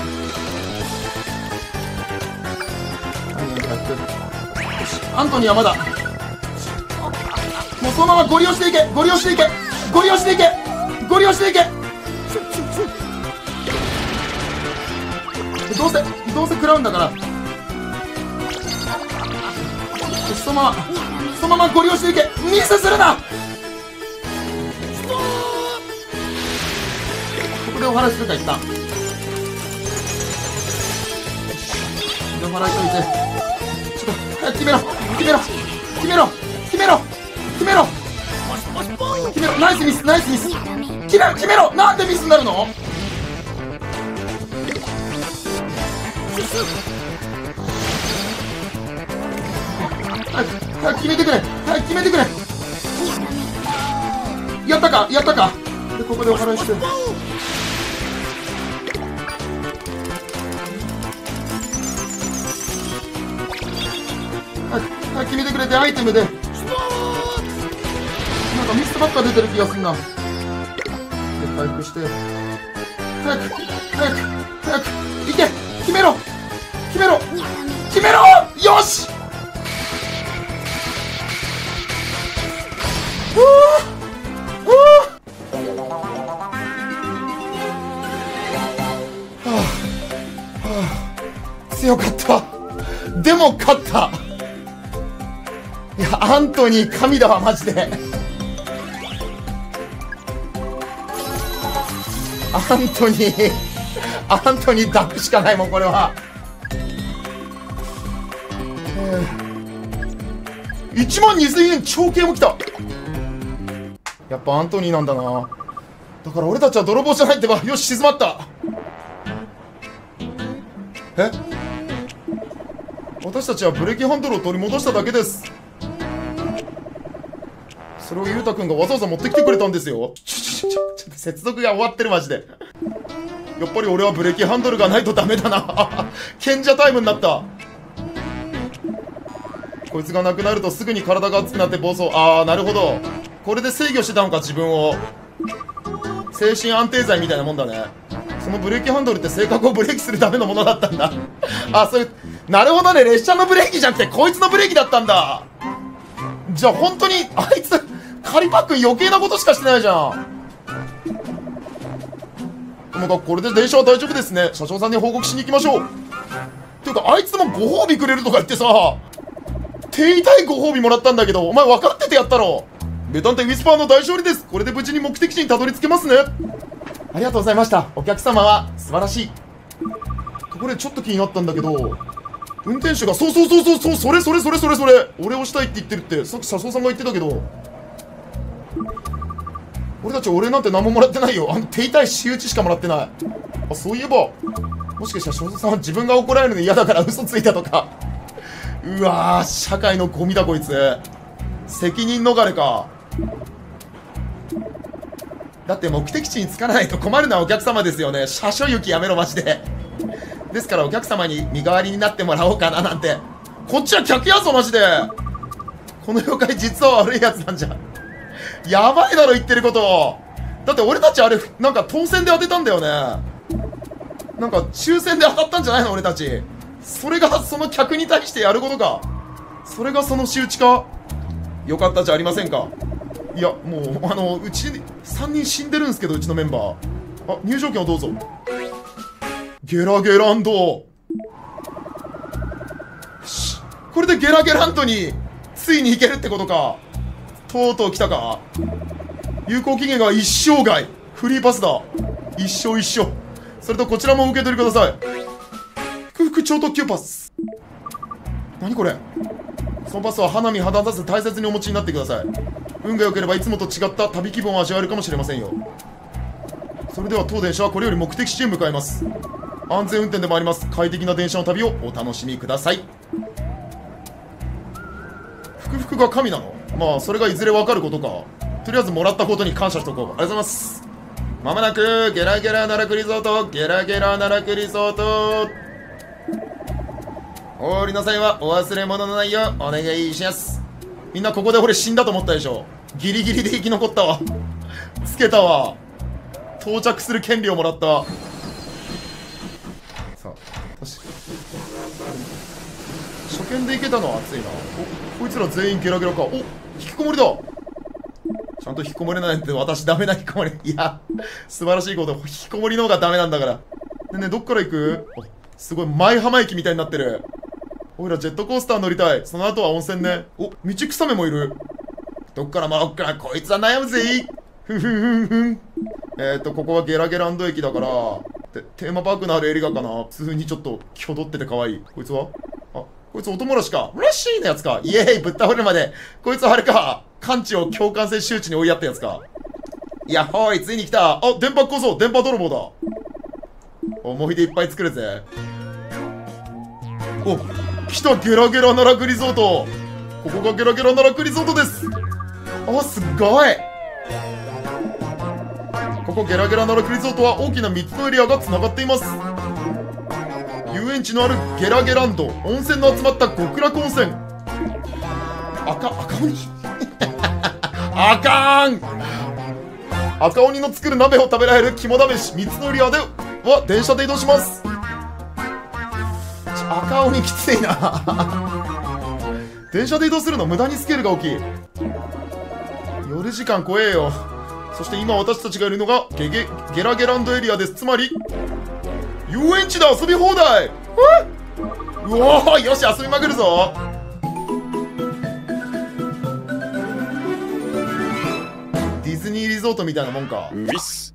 アントニーはまだ、もうそのままゴリ押していけ、ゴリ押していけ、ゴリ押していけ、ゴリ押していけ。どうせどうせ食らうんだから、そのままそのままゴリ押していけ、ミスするな。ここでお払いするか、一旦でお払いしといて、ちょっと早く決めろ決めろ決めろ決めろ決めろ決めろ、ナイスミスナイスミス、決めろ決めろ、なんでミスになるの。早く早く決めてくれ、早く決めてくれ。やったかやったか。でここでお払いして、早く早く決めてくれて、アイテムでなんかミスばっか出てる気がすんな。で回復して、早く早く早くいけ、決めろ決めろ決めろ、よし。ふぅふぅ強かった。でも勝った。いや、アントニー神だわ、マジで。アントニー、アントニー抱くしかないもん、これは。いちまんにせんえん超系も来た。やっぱアントニーなんだな。だから俺たちは泥棒じゃないってば。よし、静まった。え、私たちはブレーキハンドルを取り戻しただけです。それをゆうたくんがわざわざ持ってきてくれたんですよ。ちょちょちょちょっと接続が終わってる、マジで。やっぱり俺はブレーキハンドルがないとダメだな。賢者タイムになった。こいつがなくなるとすぐに体が熱くなって暴走。ああ、なるほど。これで制御してたのか、自分を。精神安定剤みたいなもんだね。そのブレーキハンドルって性格をブレーキするためのものだったんだ。あ、そういう、なるほどね。列車のブレーキじゃなくてこいつのブレーキだったんだ。じゃあ本当にあいつカリパック余計なことしかしてないじゃん。ともかくこれで電車は大丈夫ですね。車長さんに報告しに行きましょう。ていうかあいつもご褒美くれるとか言ってさ、手痛いご褒美もらったんだけど、お前分かっててやったろ。名探偵ウィスパーの大勝利です。これで無事に目的地にたどり着けますね。ありがとうございました。お客様は素晴らしい。ところでちょっと気になったんだけど、運転手が、そうそうそうそうそう、それそれそれそれそれ、俺をしたいって言ってるって、さっき車掌さんが言ってたけど、俺たち俺なんて何ももらってないよ。あの手痛い仕打ちしかもらってない。あ、そういえば、もしかしたら車掌さんは自分が怒られるの嫌だから嘘ついたとか。うわー、社会のゴミだこいつ。責任逃れか。だって目的地に着かないと困るのはお客様ですよね。車掌行きやめろマジで。ですからお客様に身代わりになってもらおうかななんて。こっちは客やぞマジで。この妖怪実は悪いやつなんじゃ。やばいだろ言ってること。だって俺たちあれなんか当選で当てたんだよね。なんか抽選で当たったんじゃないの俺たち。それがその客に対してやることか。それがその仕打ちか。よかったじゃありませんか。いやもうあのうちさんにん死んでるんですけど、うちのメンバー。あ、入場券をどうぞ。ゲラゲランド。よし、これでゲラゲランドについに行けるってことか。とうとう来たか。有効期限が一生涯。フリーパスだ。一生一生。それとこちらもお受け取りください。福福超特急パス。何これ。そのパスは花見肌立つ大切にお持ちになってください。運が良ければいつもと違った旅気分を味わえるかもしれませんよ。それでは当電車はこれより目的地へ向かいます。安全運転でもあります。快適な電車の旅をお楽しみください。福福が神なの？まあそれがいずれ分かることか。とりあえずもらったことに感謝しとこう。ありがとうございます。まもなくゲラゲラ奈落リゾート、ゲラゲラ奈落リゾート。お降りの際はお忘れ物のないようお願いします。みんなここで俺死んだと思ったでしょ。ギリギリで生き残ったわ。つけたわ。到着する権利をもらった。さあ、確か初見でいけたのは熱いな。お、こいつら全員ゲラゲラか。お、引きこもりだ。ちゃんと引きこもれないって私ダメな引きこもり。いや、素晴らしいこと。引きこもりの方がダメなんだから。でね、どっから行く？お、すごい舞浜駅みたいになってる。おいらジェットコースター乗りたい。その後は温泉ね。お、道草芽もいる。どっから回ろっか。こいつは悩むぜ。ふんふんふんふん。えーと、ここはゲラゲランド駅だから、てテーマパークのあるエリアかな。普通にちょっと挙動ってて可愛い。こいつはあ、こいつお友達か。ラッシーのやつか。イエーイ、ぶっ倒れるまで。こいつはあれか。感知を共感性周知に追いやったやつか。やっほーい、ついに来た。あ、電波こそ、電波泥棒だ。思い出いっぱい作るぜ。お、来たゲラゲラ奈落リゾート。ここがゲラゲラ奈落リゾートです。あ、すっごい。ここゲラゲラ奈落リゾートは大きなみっつのエリアがつながっています。遊園地のあるゲラゲランド、温泉の集まった極楽温泉。赤、赤鬼あかーん。赤鬼の作る鍋を食べられる肝試しみっつのエリアでは電車で移動します。赤鬼きついな電車で移動するの無駄にスケールが大きい。夜時間怖えよ。そして今私たちがいるのがゲゲゲラゲランドエリアです。つまり遊園地で遊び放題。 うおー、よし遊びまくるぞ。ディズニーリゾートみたいなもんか。 ウィス。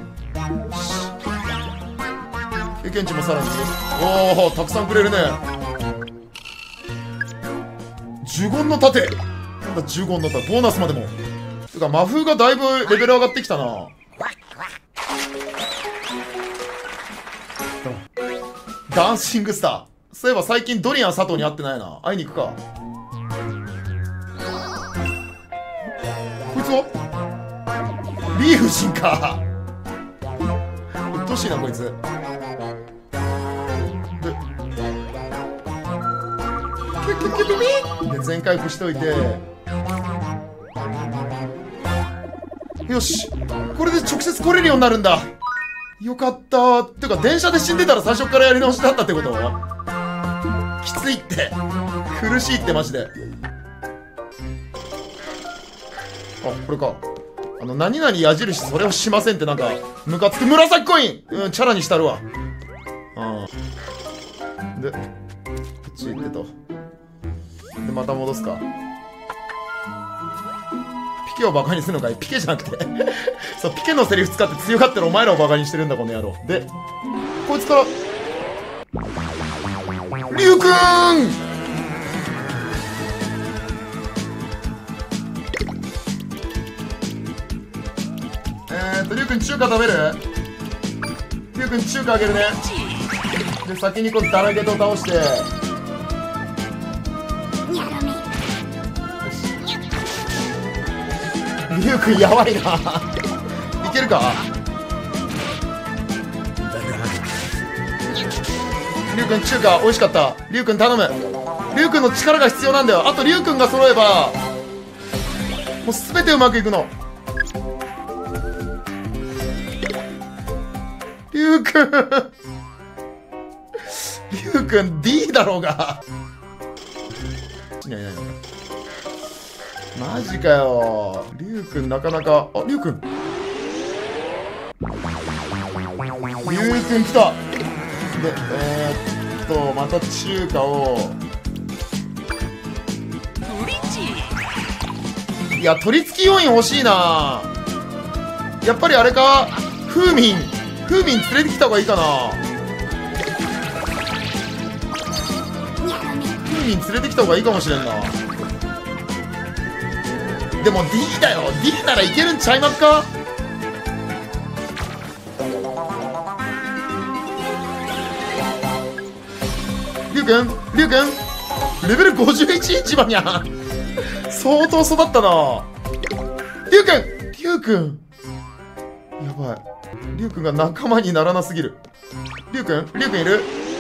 経験値もさらに。おお、たくさんくれるね。呪言の盾。なんだ呪言の盾、ボーナスまでも。てか魔風がだいぶレベル上がってきたな。ダンシングスター。そういえば最近ドリアン佐藤に会ってないな。会いに行くか。こいつはリーフ人か。うっとうしいなこいつ。で全回復しといて、よし、これで直接来れるようになるんだ。よかったー。ってか電車で死んでたら最初からやり直しだったってこと？きついって、苦しいってマジで。あ、これか。あの何々矢印それをしませんってなんかムカつく。紫コイン、うん、チャラにしたるわ。うんでこっち行ってと。でまた戻すか。ピケをバカにするのかい。ピケじゃなくてそう、ピケのセリフ使って強がってるお前らをバカにしてるんだこの野郎。でこいつからリュウくん。えーっとリュウくん中華食べる？リュウくん中華あげるね。で先にこうダラゲと倒して、リュウくんやばいな。いけるか。リュウくん中華美味しかった。リュウくん頼む。リュウくんの力が必要なんだよ。あとリュウくんが揃えばもう全てうまくいくの。リュウくんリュウくん D だろうが。いないいないのか。マジかよ。リュウくんなかなか。あ、リュウくんリュウくん来た。で、えー、っとまた中華を。いや取り付き要員欲しいな。やっぱりあれか、フーミンフーミン連れてきた方がいいかな。フーミン連れてきた方がいいかもしれんな。でも D だよ。 D ならいけるんちゃいますか。リュウくんリュウくんレベルごじゅういち一番やん。相当育ったな。リュウくんリュウくんやばい。リュウくんが仲間にならなすぎる。リュウくんリュウくんいる？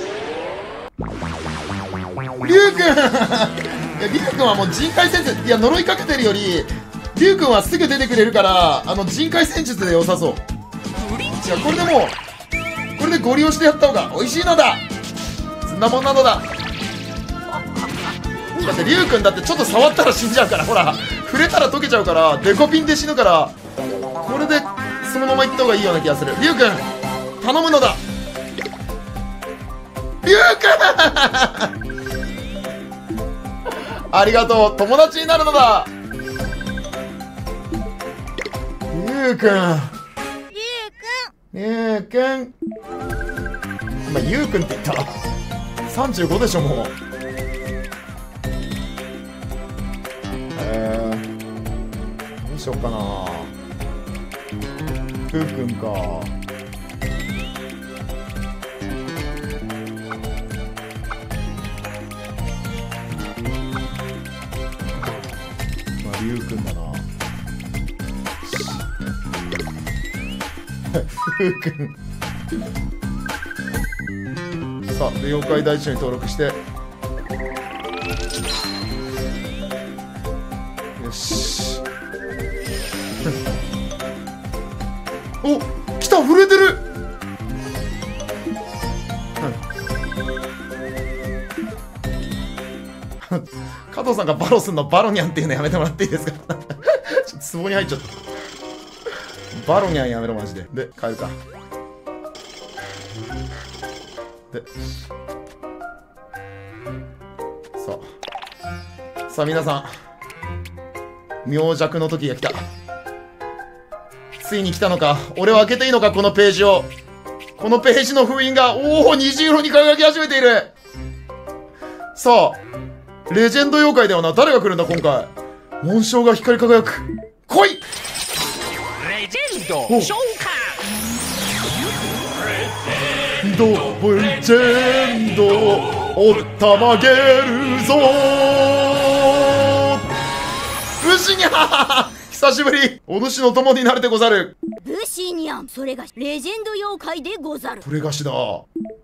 リュウくんいやリュウくんはもう人海戦術、いや呪いかけてるよりリュウくんはすぐ出てくれるから、あの人海戦術で良さそう。いやこれでもうこれでご利用してやった方が美味しいのだ。そんなもんなのだ。だってリュウくんだってちょっと触ったら死んじゃうから、ほら触れたら溶けちゃうからデコピンで死ぬから、これでそのまま行った方がいいような気がする。リュウくん頼むのだ。リュウくんありがとう、友達になるのだ。リュウくんリュウくん今ユウくんって言ったらさんじゅうごでしょもう。えー、どうしよっかな。ユウくんか。リュウくんだな。リュウくんさあで妖怪大地に登録して、よしお、来た、震えてる。加藤さんがバロすんのバロニャンっていうのやめてもらっていいですか。ちょっとツボに入っちゃった。バロニャンやめろマジで。で変えるか。でさあさあ皆さん、明弱の時が来た。ついに来たのか。俺は開けていいのか、このページを。このページの封印が、おお、虹色に輝き始めている。さあレジェンド妖怪ではな。誰が来るんだ今回。紋章が光り輝く。来い。 レジェンド召喚。 ドレジェンドおったまげるぞー。武士にゃー久しぶり。お主の友になれてござる。 武士にゃん、それがレジェンド妖怪でござる。 これがしだ。あ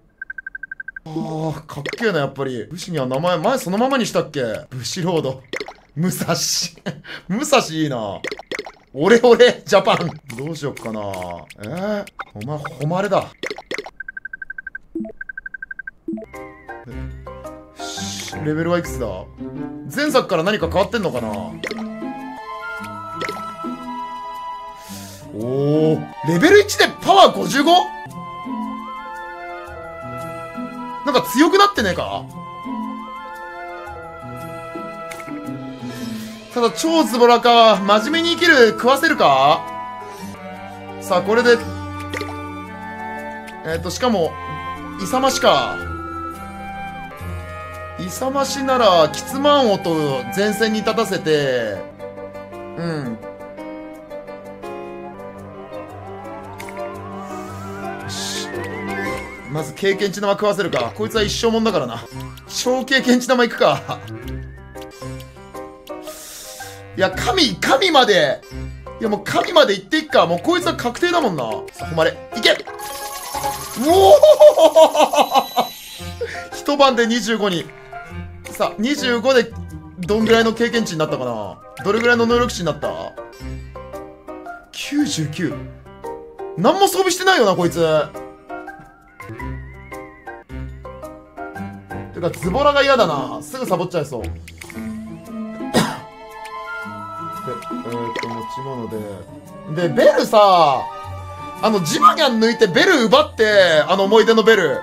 ー、かっけえな、やっぱり。武士には名前、前そのままにしたっけ。武士ロード。武蔵。武蔵いいな。オレオレジャパン。どうしよっかな。えー、お前、誉れだ。レベルはいくつだ。前作から何か変わってんのかな。おー、レベルいちでパワー ごじゅうご？ なんか強くなってねえか。ただ超ズボラか。真面目に生きる食わせるか。さあこれでえっとしかも勇ましか。勇ましならキツマンオと前線に立たせて、うん、まず経験値玉食わせるか。こいつは一生もんだからな。小経験値玉いくか。いや神神まで、いやもう神まで行っていっか。もうこいつは確定だもんな。さあ誉れいけ。おお一晩でにじゅうごに。さあにじゅうごでどんぐらいの経験値になったかな。どれぐらいの能力値になった。きゅうじゅうきゅう。何も装備してないよなこいつ。てかズボラが嫌だな。すぐサボっちゃいそう。でえー、っと持ち物ででベルさ、あのジバニャン抜いてベル奪って、あの思い出のベル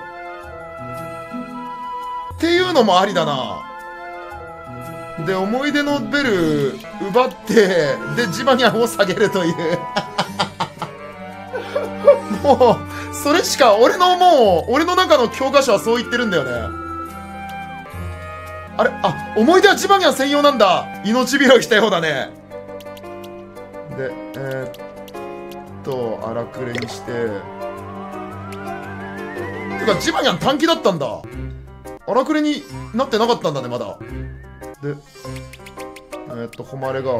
っていうのもありだな。で思い出のベル奪ってでジバニャンを下げるというもうそれしか、俺のもう俺の中の教科書はそう言ってるんだよね。あれ、あ、思い出はジバニャン専用なんだ。命拾いしたようだね。でえー、っと荒くれにして、てかジバニャン短期だったんだ。荒くれになってなかったんだねまだ。でえー、っと誉れが、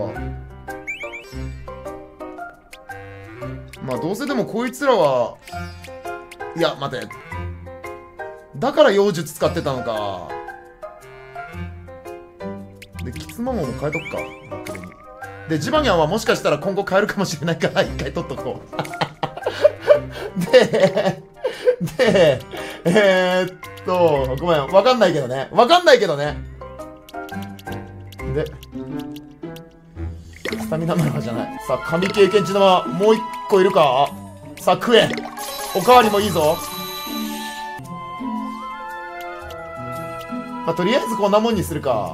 まあどうせでもこいつらは、いや待て、だから妖術使ってたのか。でキツマモンも変えとくか。でジバニャンはもしかしたら今後変えるかもしれないから一回取っとこうででえー、っとごめん、わかんないけどね、わかんないけどね。でスタミナマラじゃない。さあ神経験値玉もう一個いるか。さあ食え。おかわりもいいぞ。まあとりあえずこんなもんにするか。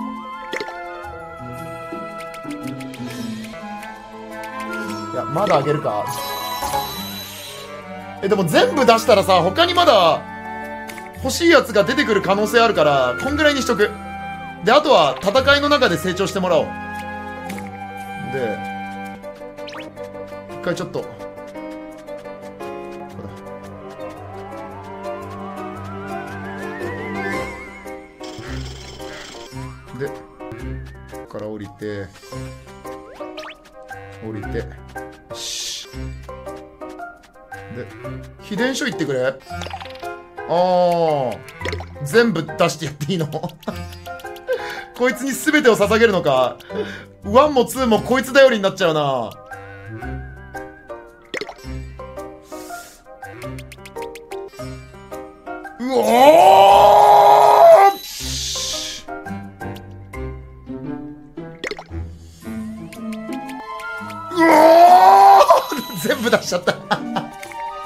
いやまだあげるか。えでも全部出したらさ、他にまだ欲しいやつが出てくる可能性あるから、こんぐらいにしとく。であとは戦いの中で成長してもらおう。で一回ちょっとでここから降りて降りて、よし。で秘伝書行ってくれ。ああ全部出してやっていいのこいつに全てを捧げるのか。ワンもツーもこいつ頼りになっちゃうな。うおーうおー全部出しちゃった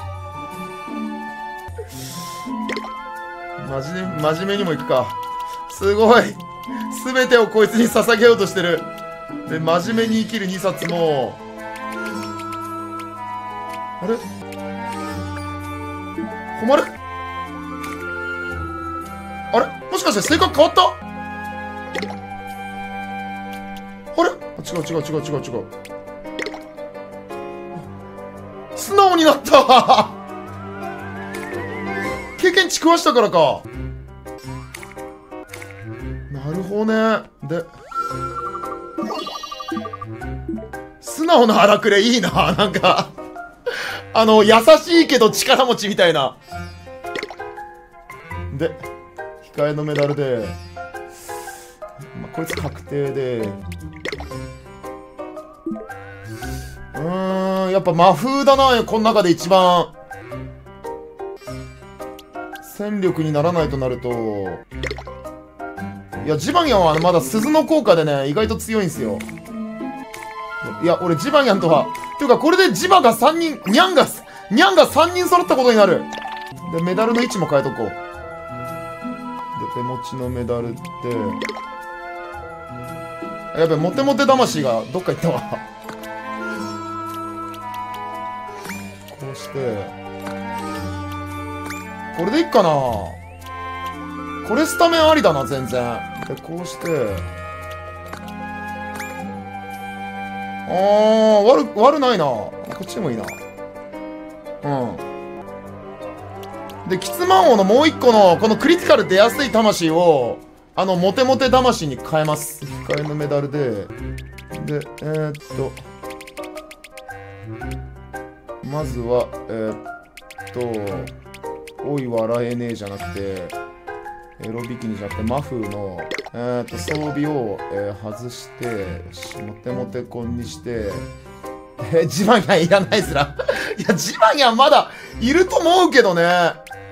真面目真面目にもいくか。 すごい。全てをこいつに捧げようとしてる。で、真面目に生きるにさつも、あれ困るあれもしかして性格変わったあれあ違う違う違う違う違う。素直になった経験値食わしたからか。なるほどね。で、素直な荒くれいいな。なんかあの優しいけど力持ちみたいな。で控えのメダルで、まあ、こいつ確定で、うーんやっぱ魔風だな。この中で一番戦力にならないとなると、いやジバニャンはまだ鈴の効果でね意外と強いんすよ。いや俺ジバニャンとはていうかこれでジバがさんにん、ニャンがニャンがさんにん揃ったことになる。でメダルの位置も変えとこう。で手持ちのメダルってやべモテモテ魂がどっか行ったわこうしてこれでいっかな。これスタメンありだな全然。でこうしてあー悪悪ないな。こっちもいいな。うんでキツマン王のもう一個のこのクリティカル出やすい魂をあのモテモテ魂に変えます。控えのメダルででえー、っとまずはえー、っとおい笑えねえじゃなくてエロビキニじゃなくてマフのえー、っと装備を、えー、外してよしモテモテコンにしてえー、ジバニャンいらないずらいやジバニャンまだいると思うけどね。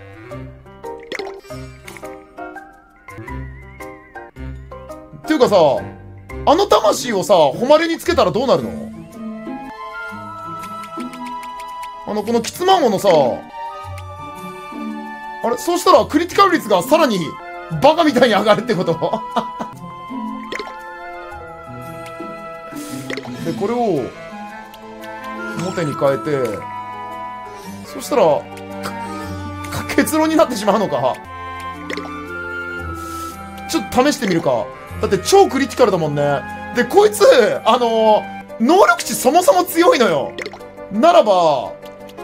っていうかさあの魂をさ誉れにつけたらどうなるの。あのこのキツマン王のさあれそうしたらクリティカル率がさらにバカみたいに上がるってことでこれを表に変えてそしたら結論になってしまうのか。ちょっと試してみるか。だって超クリティカルだもんね。でこいつあのー、能力値そもそも強いのよ。ならば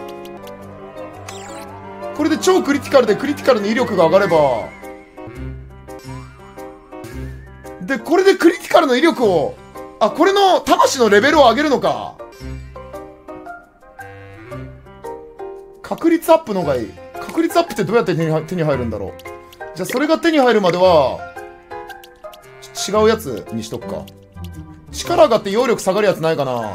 これで超クリティカルでクリティカルの威力が上がればでこれでクリティカルの威力をあこれの魂のレベルを上げるのか。確率アップの方がいい。確率アップってどうやって手に手に入るんだろう。じゃあそれが手に入るまでは違うやつにしとくか。力上がって揚力下がるやつないかな。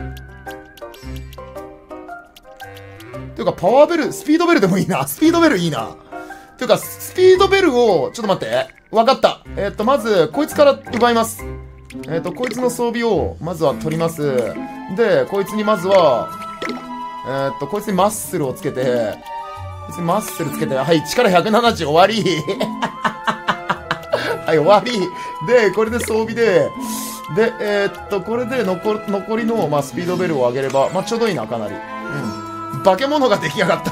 ていうかパワーベルスピードベルでもいいな。スピードベルいいな。ていうかスピードベルをちょっと待って。わかった。えー、っとまずこいつから奪います。えー、っとこいつの装備をまずは取ります。でこいつにまずはえー、っとこいつにマッスルをつけてこいつにマッスルつけてはい力ひゃくななじゅう終わりはい終わりでこれで装備ででえー、っとこれで残残りの、まあ、スピードベルを上げれば、まあ、ちょうどいいなかなり。うん化け物が出来上がった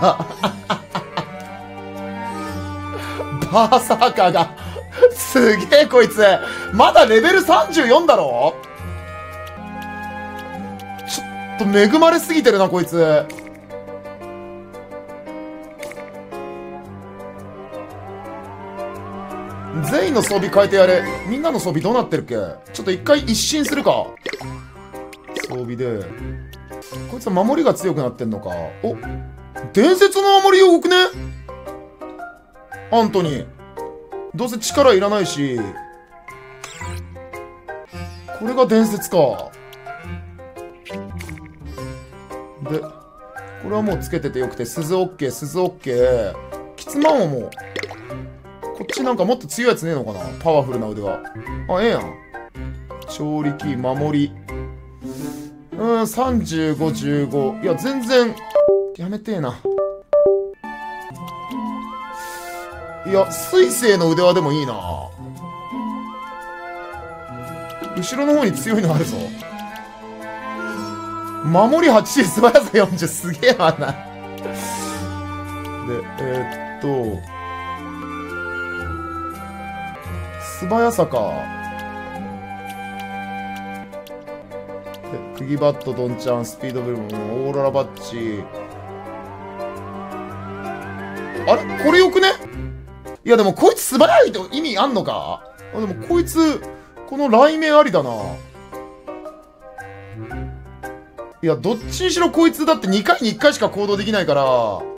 バーサーカーがすげえこいつまだレベルさんじゅうよんだろ。ちょっと恵まれすぎてるなこいつ。全員の装備変えてやれ。みんなの装備どうなってるっけ。ちょっと一回一新するか。装備でこいつは守りが強くなってんのか。お伝説の守り多くねアントニー。どうせ力いらないしこれが伝説か。でこれはもうつけててよくて鈴 OK 鈴 OK。キツマン王もこっちなんかもっと強いやつねえのかな。パワフルな腕があええやん。調力守りうん、さんじゅうご、じゅうご。いや、全然、やめてえな。 いや、水星の腕輪でもいいな。後ろの方に強いのあるぞ。守りはちじゅう、素早さよんじゅう、すげえわな。で、えー、っと、素早さか。で、釘バット、ドンチャン、スピードブルーム、オーロラバッチ。あれこれよくね？いやでもこいつ素早いと意味あんのか？あ、でもこいつ、この雷鳴ありだな。いや、どっちにしろこいつだってにかいにいっかいしか行動できないから。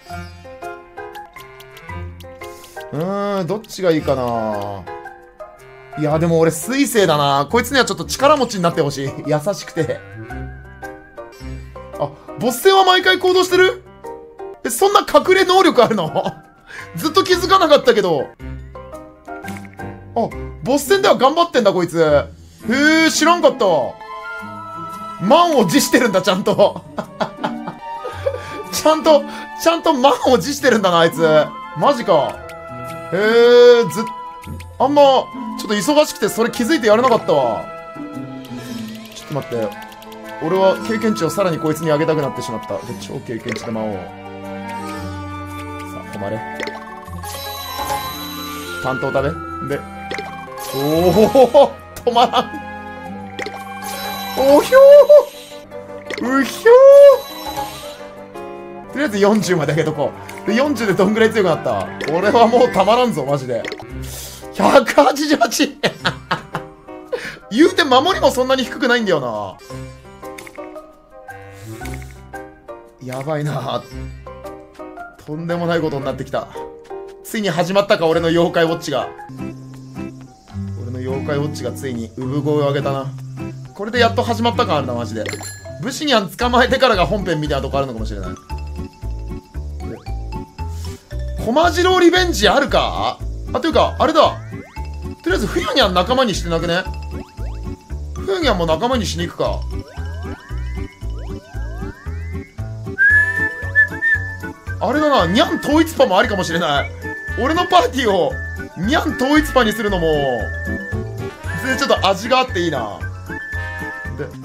うーん、どっちがいいかな。いや、でも俺水星だな。こいつにはちょっと力持ちになってほしい。優しくて。あ、ボス戦は毎回行動してる？え、そんな隠れ能力あるの？ずっと気づかなかったけど。あ、ボス戦では頑張ってんだこいつ。へえ、知らんかった。満を持してるんだ、ちゃんと。ちゃんと、ちゃんと満を持してるんだな、あいつ。マジか。へえ、ずっ、あんま、ちょっと忙しくてそれ気づいてやれなかったわ。ちょっと待って。俺は経験値をさらにこいつに上げたくなってしまった。で、超経験値で魔王。さあ、止まれ。担当食べ。で、おお、止まらん。おひょー、うひょー。とりあえずよんじゅうまで上げとこう。で、よんじゅうでどんぐらい強くなった？俺はもうたまらんぞ、マジで。ひゃくはちじゅうはち。言うて守りもそんなに低くないんだよな。やばいな。とんでもないことになってきた。ついに始まったか、俺の妖怪ウォッチが。俺の妖怪ウォッチがついに産声を上げたな。これでやっと始まった感あるな、マジで。武士にゃん捕まえてからが本編みたいなとこあるのかもしれない。駒次郎リベンジあるか？あ、というか、あれだ。とりあえず冬にゃん仲間にしてなくね？冬にゃんも仲間にしに行くか。あれだな、にゃん統一パもありかもしれない。俺のパーティーをにゃん統一パにするのも全然ちょっと味があっていいな。で、こ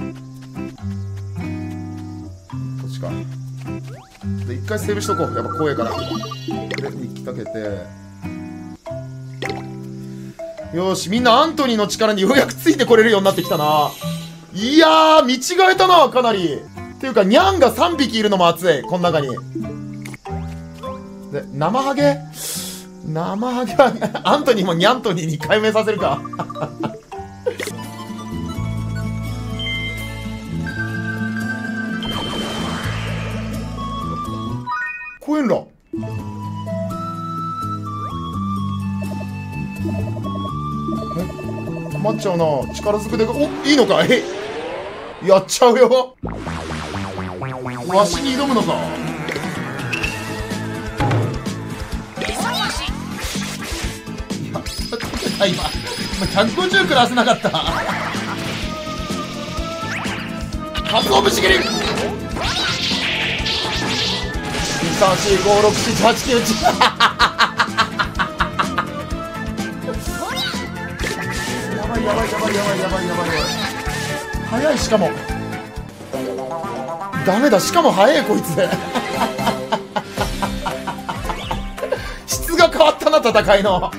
っちか。で、一回セーブしとこう。やっぱ怖いから。で、日記かけて。よし、みんなアントニーの力にようやくついてこれるようになってきたな。いやー、見違えたな、かなり。っていうか、ニャンがさんびきいるのも熱い、この中に。で、生ハゲ生ハゲは、アントニーもニャントニーに改名させるか。コエンラ。え、困っちゃうな。力ずくでか、お、いいのかい？やっちゃうよ。わしに挑むのか。今、今ひゃくごじゅうくらいせなかった。かつお節切り。にさんしごろくしはちきゅういち。やばいやばいやばいやばいやばいやばいやばい。早い。しかもダメだ。しかも早いこいつ。質が変わったな、戦いの。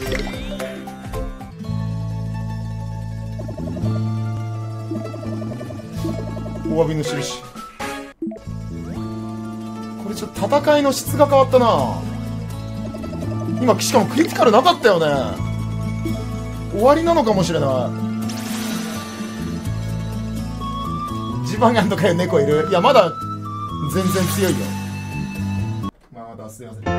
お詫びの印。これちょっと戦いの質が変わったな。今しかもクリティカルなかったよね。終わりなのかもしれない。ジバガンとかいう猫いる？いや、まだ全然強いよ。まだすいません。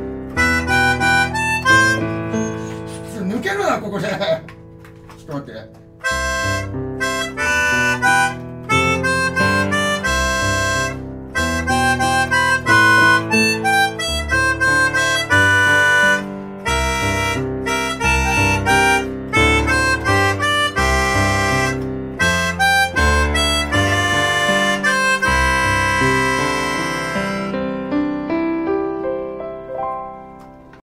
ここでちょっと待って。